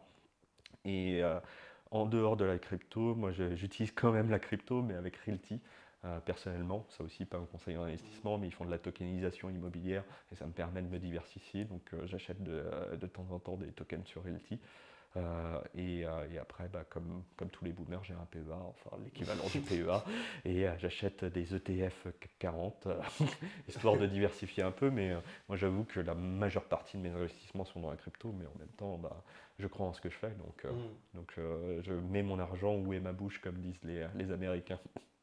Et euh, en dehors de la crypto, moi j'utilise quand même la crypto, mais avec Realty. Euh, personnellement, ça aussi pas un conseil en investissement, mais ils font de la tokenisation immobilière et ça me permet de me diversifier. Donc euh, j'achète de, de, temps en temps des tokens sur Realty. Euh, et, euh, et, après, bah, comme, comme tous les boomers, j'ai un P E A, enfin l'équivalent du P E A, et euh, j'achète des E T F C A C quarante, euh, histoire de diversifier un peu. Mais euh, moi, j'avoue que la majeure partie de mes investissements sont dans la crypto, mais en même temps, bah, je crois en ce que je fais, donc, euh, Mhm. donc euh, je mets mon argent où est ma bouche, comme disent les, les Américains.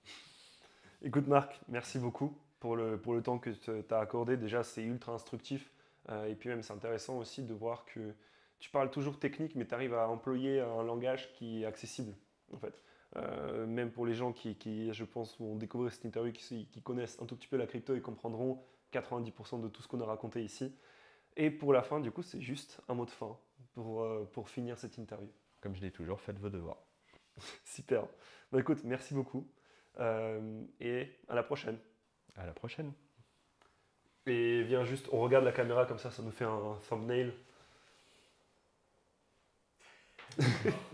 Écoute Marc, merci beaucoup pour le, pour le temps que tu as accordé. Déjà, c'est ultra instructif. Euh, et puis même, c'est intéressant aussi de voir que tu parles toujours technique, mais tu arrives à employer un langage qui est accessible, en fait. Euh, même pour les gens qui, qui, je pense, vont découvrir cette interview, qui, qui connaissent un tout petit peu la crypto, ils comprendront quatre-vingt-dix pour cent de tout ce qu'on a raconté ici. Et pour la fin, du coup, c'est juste un mot de fin pour, euh, pour finir cette interview. Comme je dis toujours, faites vos devoirs. Super. Bon, écoute, merci beaucoup. Euh, et à la prochaine. À la prochaine. Et viens juste, on regarde la caméra comme ça, ça nous fait un thumbnail.